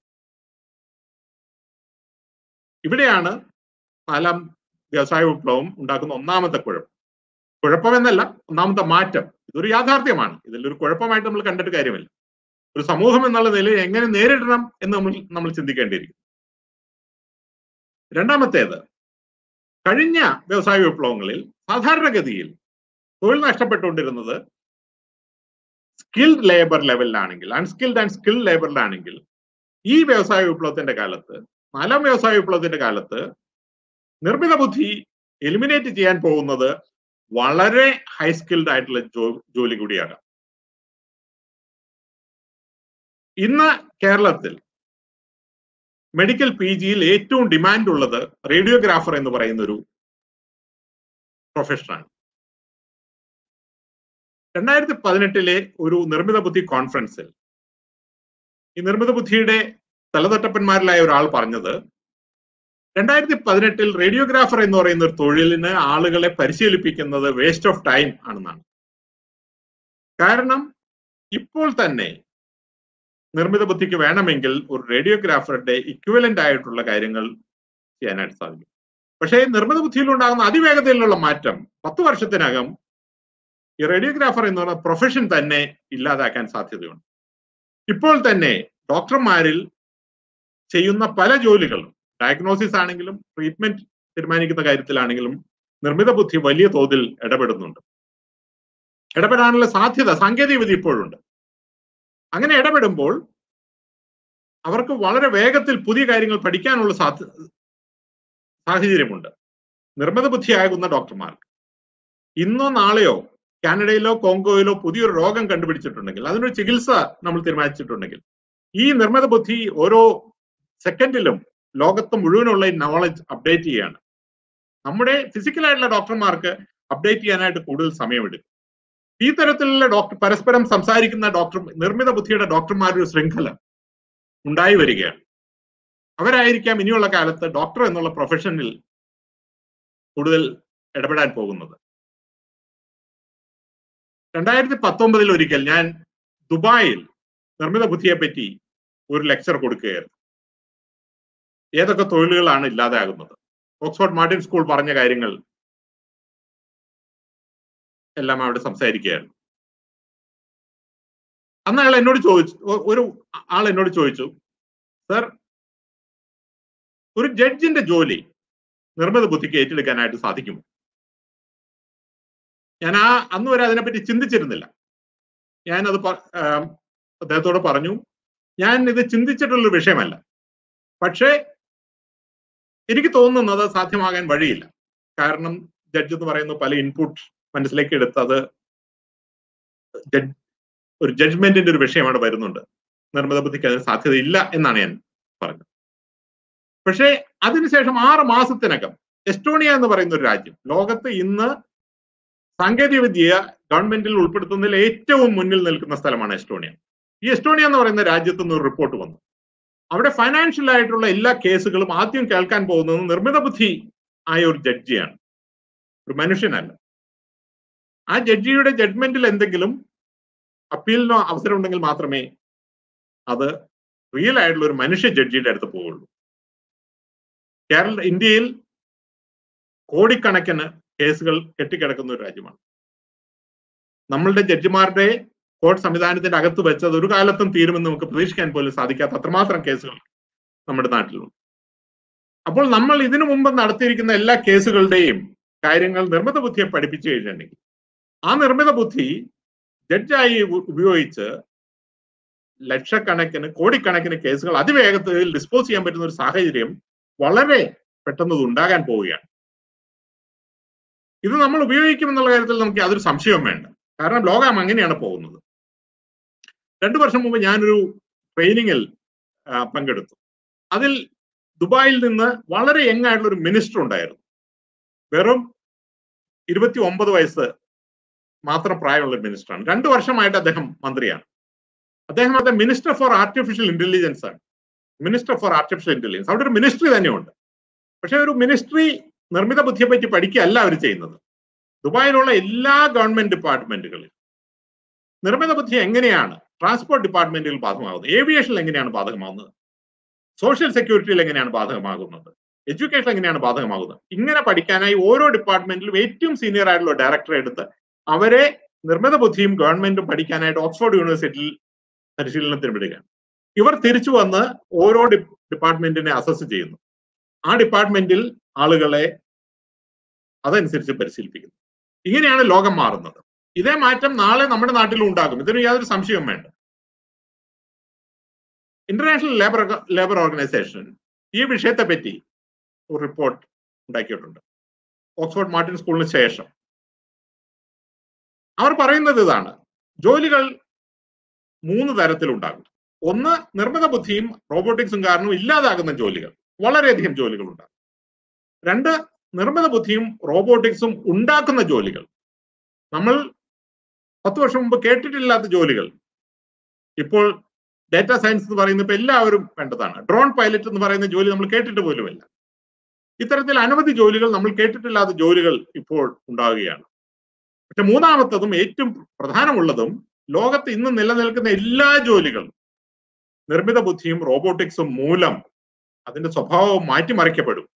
ഇവിടെയാണ് 4ാം വ്യവസായ വിപ്ലവം ഉണ്ടാക്കുന്ന ഒന്നാമത്തെ കുഴപ്പമെന്നല്ല, ഒന്നാമത്തെ മാറ്റം. ഇതൊരു യാഥാർത്ഥ്യമാണ്, ഇതിലൊരു കുഴപ്പമായിട്ട് നമ്മൾ കണ്ടിട്ട് കാര്യമില്ല. ഒരു സമൂഹം എന്നുള്ള നിലയിൽ എങ്ങനെ നേരിടണം എന്ന് നമ്മൾ ചിന്തിക്കേണ്ടിയിരിക്കും. രണ്ടാമത്തേത്, കഴിഞ്ഞ വ്യവസായ വിപ്ലവങ്ങളിൽ സാധാരണഗതിയിൽ തൊഴിൽ നഷ്ടപ്പെട്ടുകൊണ്ടിരുന്നത് സ്കിൽഡ് ലേബർ ലെവലിലാണെങ്കിൽ, അൺസ്കിൽഡ് ആൻഡ് സ്കിൽഡ് ലേബറിലാണെങ്കിൽ ഈ വ്യവസായ വിപ്ലവത്തിന്റെ കാലത്ത്, 4ാം വ്യവസായ വിപ്ലവത്തിന്റെ കാലത്ത് നിർമ്മിത ബുദ്ധി എലിമിനേറ്റ് ചെയ്യാൻ പോകുന്നത് വളരെ ഹൈ സ്കിൽഡ് ആയിട്ടുള്ള ജോലി കൂടിയാകാം. ഇന്ന് കേരളത്തിൽ മെഡിക്കൽ PGയിൽ ഏറ്റവും ഡിമാൻഡ് ഉള്ളത് റേഡിയോഗ്രാഫർ എന്ന് പറയുന്ന ഒരു പ്രൊഫഷനാണ്. 2018 ഒരു നിർമ്മിത ബുദ്ധി കോൺഫറൻസിൽ ഈ നിർമ്മിത ബുദ്ധിയുടെ തലതൊട്ടപ്പന്മാരിലായ ഒരാൾ പറഞ്ഞത്, 2018 റേഡിയോഗ്രാഫർ എന്ന് പറയുന്ന ഒരു തൊഴിലിന് ആളുകളെ പരിശീലിപ്പിക്കുന്നത് വേസ്റ്റ് ഓഫ് ടൈം ആണെന്നാണ്. കാരണം ഇപ്പോൾ തന്നെ നിർമ്മിത ബുദ്ധിക്ക് വേണമെങ്കിൽ ഒരു റേഡിയോഗ്രാഫറുടെ ഇക്വലന്റ് ആയിട്ടുള്ള കാര്യങ്ങൾ ചെയ്യാനായിട്ട് സാധിക്കും. പക്ഷേ നിർമ്മിത ബുദ്ധിയിൽ ഉണ്ടാകുന്ന അതിവേഗതയിലുള്ള മാറ്റം 10 വർഷത്തിനകം ഈ റേഡിയോഗ്രാഫർ എന്ന് പറയുന്ന പ്രൊഫഷൻ തന്നെ ഇല്ലാതാക്കാൻ സാധ്യതയുണ്ട്. ഇപ്പോൾ തന്നെ ഡോക്ടർമാരിൽ ചെയ്യുന്ന പല ജോലികളും, ഡയഗ്നോസിസ് ആണെങ്കിലും ട്രീറ്റ്മെന്റ് തീരുമാനിക്കുന്ന കാര്യത്തിലാണെങ്കിലും നിർമ്മിത ബുദ്ധി വലിയ തോതിൽ ഇടപെടുന്നുണ്ട്. ഇടപെടാനുള്ള സാധ്യത സാങ്കേതിക വിദ്യ ഇപ്പോഴുണ്ട്. അങ്ങനെ ഇടപെടുമ്പോൾ അവർക്ക് വളരെ വേഗത്തിൽ പുതിയ കാര്യങ്ങൾ പഠിക്കാനുള്ള സാഹചര്യമുണ്ട്. നിർമ്മിത ബുദ്ധിയാകുന്ന ഡോക്ടർമാർക്ക് ഇന്നോ നാളെയോ കാനഡയിലോ കോങ്കോയിലോ പുതിയൊരു രോഗം കണ്ടുപിടിച്ചിട്ടുണ്ടെങ്കിൽ, അതിനൊരു ചികിത്സ നമ്മൾ തീരുമാനിച്ചിട്ടുണ്ടെങ്കിൽ, ഈ നിർമ്മിത ബുദ്ധി ഓരോ സെക്കൻഡിലും ലോകത്ത് മുഴുവനുള്ള ഈ നോളജ് അപ്ഡേറ്റ് ചെയ്യാണ്. നമ്മുടെ ഫിസിക്കലായിട്ടുള്ള ഡോക്ടർമാർക്ക് അപ്ഡേറ്റ് ചെയ്യാനായിട്ട് കൂടുതൽ സമയമെടുക്കും. ഈ തരത്തിലുള്ള പരസ്പരം സംസാരിക്കുന്ന നിർമ്മിത ബുദ്ധിയുടെ ഡോക്ടർമാരുടെ ശൃംഖല ഉണ്ടായി വരികയാണ്. അവരായിരിക്കാം ഇനിയുള്ള കാലത്ത് ഡോക്ടർ എന്നുള്ള പ്രൊഫഷനിൽ കൂടുതൽ ഇടപെടാൻ പോകുന്നത്. 2019 ഒരിക്കൽ ഞാൻ ദുബായിൽ നിർമ്മിത ബുദ്ധിയെ പറ്റി ഒരു ലെക്ചർ കൊടുക്കുകയായിരുന്നു. ഏതൊക്കെ തൊഴിലുകളാണ് ഇല്ലാതെയാകുന്നത്. ഓക്സ്ഫോർഡ് മാർട്ടിൻ സ്കൂൾ പറഞ്ഞ കാര്യങ്ങൾ എല്ലാം അവിടെ സംസാരിക്കുകയായിരുന്നു. അന്ന് ഒരു ആൾ എന്നോട് ചോദിച്ചു, സർ, ഒരു ജഡ്ജിന്റെ ജോലി നിർമ്മിത ബുദ്ധിക്ക് ഏറ്റെടുക്കാനായിട്ട് സാധിക്കുമോ? ഞാൻ അന്ന് വരെ അതിനെപ്പറ്റി ചിന്തിച്ചിരുന്നില്ല. ഞാനത് അദ്ദേഹത്തോട് പറഞ്ഞു, ഞാൻ ഇത് ചിന്തിച്ചിട്ടുള്ളൊരു വിഷയമല്ല, പക്ഷേ എനിക്ക് തോന്നുന്നത് സാധ്യമാകാൻ വഴിയില്ല. കാരണം ജഡ്ജ് എന്ന് പറയുന്ന പല ഇൻപുട്ട് മനസ്സിലേക്ക് എടുത്ത് അത് ഒരു ജഡ്ജ്മെന്റിന്റെ ഒരു വിഷയം അവിടെ വരുന്നുണ്ട്. നിർമ്മിത ബുദ്ധിക്ക് അതിന് സാധ്യതയില്ല എന്നാണ് ഞാൻ പറഞ്ഞത്. പക്ഷേ അതിനുശേഷം 6 മാസത്തിനകം എസ്റ്റോണിയ എന്ന് പറയുന്ന ഒരു രാജ്യം, ലോകത്ത് ഇന്ന് സാങ്കേതിക വിദ്യ ഗവൺമെന്റിൽ ഉൾപ്പെടുത്തുന്നതിൽ ഏറ്റവും മുന്നിൽ നിൽക്കുന്ന സ്ഥലമാണ് എസ്റ്റോണിയ. ഈ എസ്റ്റോണിയ എന്ന് പറയുന്ന രാജ്യത്ത് നിന്ന് ഒരു റിപ്പോർട്ട് വന്നു. അവിടെ ഫൈനാൻഷ്യൽ ആയിട്ടുള്ള എല്ലാ കേസുകളും ആദ്യം കേൾക്കാൻ പോകുന്നത് നിർമ്മിത ബുദ്ധി ആയ ഒരു ജഡ്ജിയാണ്, ഒരു മനുഷ്യനല്ല. ആ ജഡ്ജിയുടെ ജഡ്ജ്മെന്റിൽ എന്തെങ്കിലും അപ്പീലിനോ അവസരം ഉണ്ടെങ്കിൽ മാത്രമേ അത് റിയൽ ആയിട്ടുള്ള ഒരു മനുഷ്യ ജഡ്ജിയുടെ അടുത്ത് പോവുള്ളൂ. ഇന്ത്യയിൽ കോടിക്കണക്കിന് കേസുകൾ കെട്ടിക്കിടക്കുന്ന ഒരു രാജ്യമാണ്. നമ്മളുടെ ജഡ്ജിമാരുടെ കോടതി സംവിധാനത്തിന്റെ അകത്ത് വെച്ചത് ഒരു കാലത്തും തീരുമെന്ന് നമുക്ക് പ്രതീക്ഷിക്കാൻ പോലും സാധിക്കാത്ത അത്രമാത്രം കേസുകൾ നമ്മുടെ നാട്ടിലുണ്ട്. അപ്പോൾ നമ്മൾ ഇതിനു മുമ്പ് നടത്തിയിരിക്കുന്ന എല്ലാ കേസുകളുടെയും കാര്യങ്ങൾ നിർമ്മിത ബുദ്ധിയെ പഠിപ്പിച്ചു കഴിഞ്ഞിട്ടുണ്ടെങ്കിൽ ആ നിർമ്മിത ബുദ്ധി ജഡ്ജായി ഉപയോഗിച്ച് ലക്ഷക്കണക്കിന് കോടിക്കണക്കിന് കേസുകൾ അതിവേഗത്തിൽ ഡിസ്പോസ് ചെയ്യാൻ പറ്റുന്ന ഒരു സാഹചര്യം വളരെ പെട്ടെന്ന് ഉണ്ടാകാൻ പോവുകയാണ്. ഇത് നമ്മൾ ഉപയോഗിക്കുമെന്നുള്ള കാര്യത്തിൽ നമുക്ക് യാതൊരു സംശയവും വേണ്ട. കാരണം ലോകം അങ്ങനെയാണ് പോകുന്നത്. 2 വർഷം മുമ്പ് ഞാനൊരു ട്രെയിനിങ്ങിൽ പങ്കെടുത്തു. അതിൽ ദുബായിൽ നിന്ന് വളരെ യങ് ആയിട്ടുള്ള ഒരു മിനിസ്റ്റർ ഉണ്ടായിരുന്നു. വെറും 29 വയസ്സ് മാത്രം പ്രായമുള്ള മിനിസ്റ്ററാണ്. 2 വർഷമായിട്ട് അദ്ദേഹം മന്ത്രിയാണ്. അദ്ദേഹം മിനിസ്റ്റർ ഫോർ ആർട്ടിഫിഷ്യൽ ഇന്റലിജൻസ് ആണ്. മിനിസ്റ്റർ ഫോർ ആർട്ടിഫിഷ്യൽ ഇന്റലിജൻസ്, അവിടെ ഒരു മിനിസ്ട്രി തന്നെയുണ്ട്. പക്ഷെ ഒരു മിനിസ്ട്രി നിർമ്മിത ബുദ്ധിയെ പറ്റി പഠിക്കുകയല്ല അവർ ചെയ്യുന്നത്. ദുബായിലുള്ള എല്ലാ ഗവൺമെന്റ് ഡിപ്പാർട്ട്മെന്റുകളിൽ നിർമ്മിത ബുദ്ധി എങ്ങനെയാണ് ട്രാൻസ്പോർട്ട് ഡിപ്പാർട്ട്മെന്റുകൾ ബാധകമാകുന്നത്, ഏവിയേഷനിൽ എങ്ങനെയാണ് ബാധകമാകുന്നത്, സോഷ്യൽ സെക്യൂരിറ്റിയിൽ എങ്ങനെയാണ് ബാധകമാകുന്നത്, എഡ്യൂക്കേഷൻ എങ്ങനെയാണ് ബാധകമാകുന്നത്, ഇങ്ങനെ പഠിക്കാനായി ഓരോ ഡിപ്പാർട്ട്മെന്റിലും ഏറ്റവും സീനിയർ ആയിട്ടുള്ള ഡയറക്ടറെ എടുത്ത് അവരെ നിർമ്മിത ബുദ്ധിയും ഗവൺമെന്റും പഠിക്കാനായിട്ട് ഓക്സ്ഫോർഡ് യൂണിവേഴ്സിറ്റിയിൽ പരിശീലനത്തിന് വിടുകയാണ്. ഇവർ തിരിച്ചു വന്ന് ഓരോ ഡിപ്പാർട്ട്മെന്റിനെ അസസ് ചെയ്യുന്നു. ആ ഡിപ്പാർട്ട്മെന്റിൽ ആളുകളെ അതനുസരിച്ച് പരിശീലിപ്പിക്കുന്നു. ഇങ്ങനെയാണ് ലോകം മാറുന്നത്. ഇതേ മാറ്റം നാളെ നമ്മുടെ നാട്ടിലും ഉണ്ടാകും. ഇതിന് യാതൊരു സംശയവും വേണ്ട. ഇന്റർനാഷണൽ ലേബർ ഓർഗനൈസേഷൻ ഈ വിഷയത്തെ പറ്റി ഒരു റിപ്പോർട്ട് ഉണ്ടാക്കിയിട്ടുണ്ട് ഓക്സ്ഫോർഡ് മാർട്ടിൻ സ്കൂളിന് ശേഷം. അവർ പറയുന്നത് ഇതാണ്: ജോലികൾ 3 തരത്തിലുണ്ടാകും. ഒന്ന്, നിർമ്മിത ബുദ്ധിയും റോബോട്ടിക്സും കാരണം ഇല്ലാതാകുന്ന ജോലികൾ, വളരെയധികം ജോലികൾ ഉണ്ടാകും. 2, നിർമ്മിത ബുദ്ധിയും റോബോട്ടിക്സും ഉണ്ടാക്കുന്ന ജോലികൾ, നമ്മൾ 10 വർഷം മുമ്പ് കേട്ടിട്ടില്ലാത്ത ജോലികൾ. ഇപ്പോൾ ഡാറ്റാ സയൻസ് എന്ന് പറയുന്നത് ഇപ്പൊ എല്ലാവരും വേണ്ടതാണ്. ഡ്രോൺ പൈലറ്റ് എന്ന് പറയുന്ന ജോലി നമ്മൾ കേട്ടിട്ട് പോലുമില്ല. ഇത്തരത്തിൽ അനവധി ജോലികൾ, നമ്മൾ കേട്ടിട്ടില്ലാത്ത ജോലികൾ ഇപ്പോൾ ഉണ്ടാവുകയാണ്. പക്ഷെ മൂന്നാമത്തതും ഏറ്റവും പ്രധാനമുള്ളതും, ലോകത്ത് ഇന്ന് നിലനിൽക്കുന്ന എല്ലാ ജോലികളും നിർമ്മിത ബുദ്ധിയും റോബോട്ടിക്സും മൂലം അതിന്റെ സ്വഭാവം മാറ്റിമറിക്കപ്പെടും.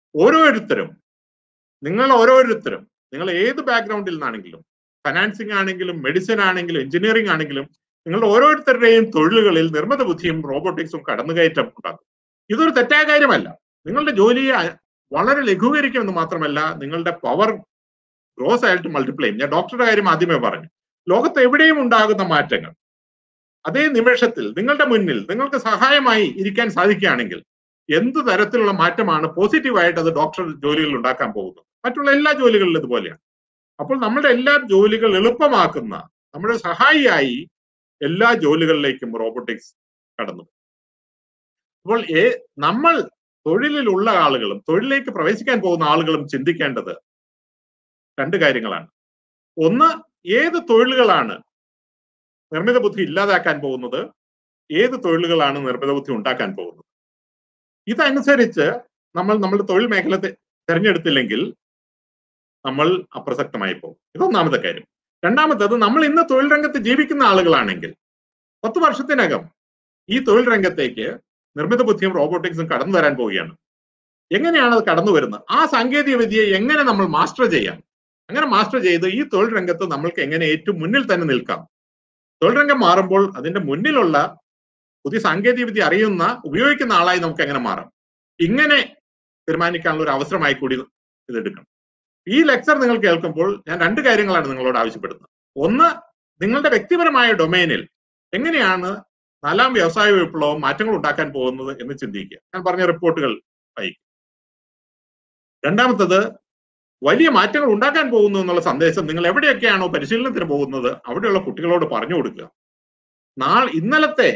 നിങ്ങൾ ഓരോരുത്തരും നിങ്ങൾ ഏത് ബാക്ക്ഗ്രൗണ്ടിൽ നിന്നാണെങ്കിലും, ഫൈനാൻസിങ് ആണെങ്കിലും മെഡിസിൻ ആണെങ്കിലും എഞ്ചിനീയറിംഗ് ആണെങ്കിലും, നിങ്ങളുടെ ഓരോരുത്തരുടെയും തൊഴിലുകളിൽ നിർമ്മിത ബുദ്ധിയും റോബോട്ടിക്സും കടന്നുകയറ്റം ഉണ്ടാകും. ഇതൊരു തെറ്റായ കാര്യമല്ല. നിങ്ങളുടെ ജോലിയെ വളരെ ലഘൂകരിക്കുമെന്ന് മാത്രമല്ല, നിങ്ങളുടെ പവർ ഗ്രോസ് ആയിട്ട് മൾട്ടിപ്ലൈ ചെയ്യും. ഞാൻ ഡോക്ടറുടെ കാര്യം ആദ്യമേ പറഞ്ഞു. ലോകത്ത് എവിടെയും ഉണ്ടാകുന്ന മാറ്റങ്ങൾ അതേ നിമിഷത്തിൽ നിങ്ങളുടെ മുന്നിൽ നിങ്ങൾക്ക് സഹായമായി ഇരിക്കാൻ സാധിക്കുകയാണെങ്കിൽ എന്ത് തരത്തിലുള്ള മാറ്റമാണ് പോസിറ്റീവായിട്ട് അത് ഡോക്ടർ ജോലികളിൽ ഉണ്ടാക്കാൻ പോകുന്നത്. മറ്റുള്ള എല്ലാ ജോലികളിലും ഇതുപോലെയാണ്. അപ്പോൾ നമ്മുടെ എല്ലാ ജോലികൾ എളുപ്പമാക്കുന്ന, നമ്മുടെ സഹായിയായി എല്ലാ ജോലികളിലേക്കും റോബോട്ടിക്സ് കടന്നു. അപ്പോൾ നമ്മൾ തൊഴിലിലുള്ള ആളുകളും തൊഴിലിലേക്ക് പ്രവേശിക്കാൻ പോകുന്ന ആളുകളും ചിന്തിക്കേണ്ടത് രണ്ട് കാര്യങ്ങളാണ്. ഒന്ന്, ഏത് തൊഴിലുകളാണ് നിർമ്മിത ബുദ്ധി ഇല്ലാതാക്കാൻ പോകുന്നത്, ഏത് തൊഴിലുകളാണ് നിർമ്മിത ബുദ്ധി ഉണ്ടാക്കാൻ പോകുന്നത്. ഇതനുസരിച്ച് നമ്മളുടെ തൊഴിൽ മേഖല തിരഞ്ഞെടുത്തില്ലെങ്കിൽ നമ്മൾ അപ്രസക്തമായി പോകും. ഇതൊന്നാമത്തെ കാര്യം. രണ്ടാമത്തത്, നമ്മൾ ഇന്ന് തൊഴിൽ രംഗത്ത് ജീവിക്കുന്ന ആളുകളാണെങ്കിൽ 10 വർഷത്തിനകം ഈ തൊഴിൽ രംഗത്തേക്ക് നിർമ്മിത ബുദ്ധിയും റോബോട്ടിക്സും കടന്നു വരാൻ പോവുകയാണ്. എങ്ങനെയാണ് അത് കടന്നു വരുന്നത്? ആ സാങ്കേതിക വിദ്യയെ എങ്ങനെ നമ്മൾ മാസ്റ്റർ ചെയ്യാം? അങ്ങനെ മാസ്റ്റർ ചെയ്ത് ഈ തൊഴിൽ രംഗത്ത് നമ്മൾക്ക് എങ്ങനെ ഏറ്റവും മുന്നിൽ തന്നെ നിൽക്കാം? തൊഴിൽ രംഗം മാറുമ്പോൾ അതിന്റെ മുന്നിലുള്ള പുതിയ സാങ്കേതിക വിദ്യ അറിയുന്ന ഉപയോഗിക്കുന്ന ആളായി നമുക്ക് എങ്ങനെ മാറാം? ഇങ്ങനെ തീരുമാനിക്കാനുള്ള ഒരു അവസരമായി കൂടി ഇതെടുക്കണം. ഈ ലെക്ചർ നിങ്ങൾ കേൾക്കുമ്പോൾ ഞാൻ 2 കാര്യങ്ങളാണ് നിങ്ങളോട് ആവശ്യപ്പെടുന്നത്. ഒന്ന്, നിങ്ങളുടെ വ്യക്തിപരമായ ഡൊമൈനിൽ എങ്ങനെയാണ് 4ാം വ്യവസായ വിപ്ലവം മാറ്റങ്ങൾ ഉണ്ടാക്കാൻ പോകുന്നത് എന്ന് ചിന്തിക്കുക. ഞാൻ പറഞ്ഞ റിപ്പോർട്ടുകൾ വായിക്കുക. രണ്ടാമത്തത്, വലിയ മാറ്റങ്ങൾ ഉണ്ടാക്കാൻ പോകുന്നു എന്നുള്ള സന്ദേശം നിങ്ങൾ എവിടെയൊക്കെയാണോ പരിശീലനത്തിന് പോകുന്നത് അവിടെയുള്ള കുട്ടികളോട് പറഞ്ഞു കൊടുക്കുക. ഇന്നലത്തെ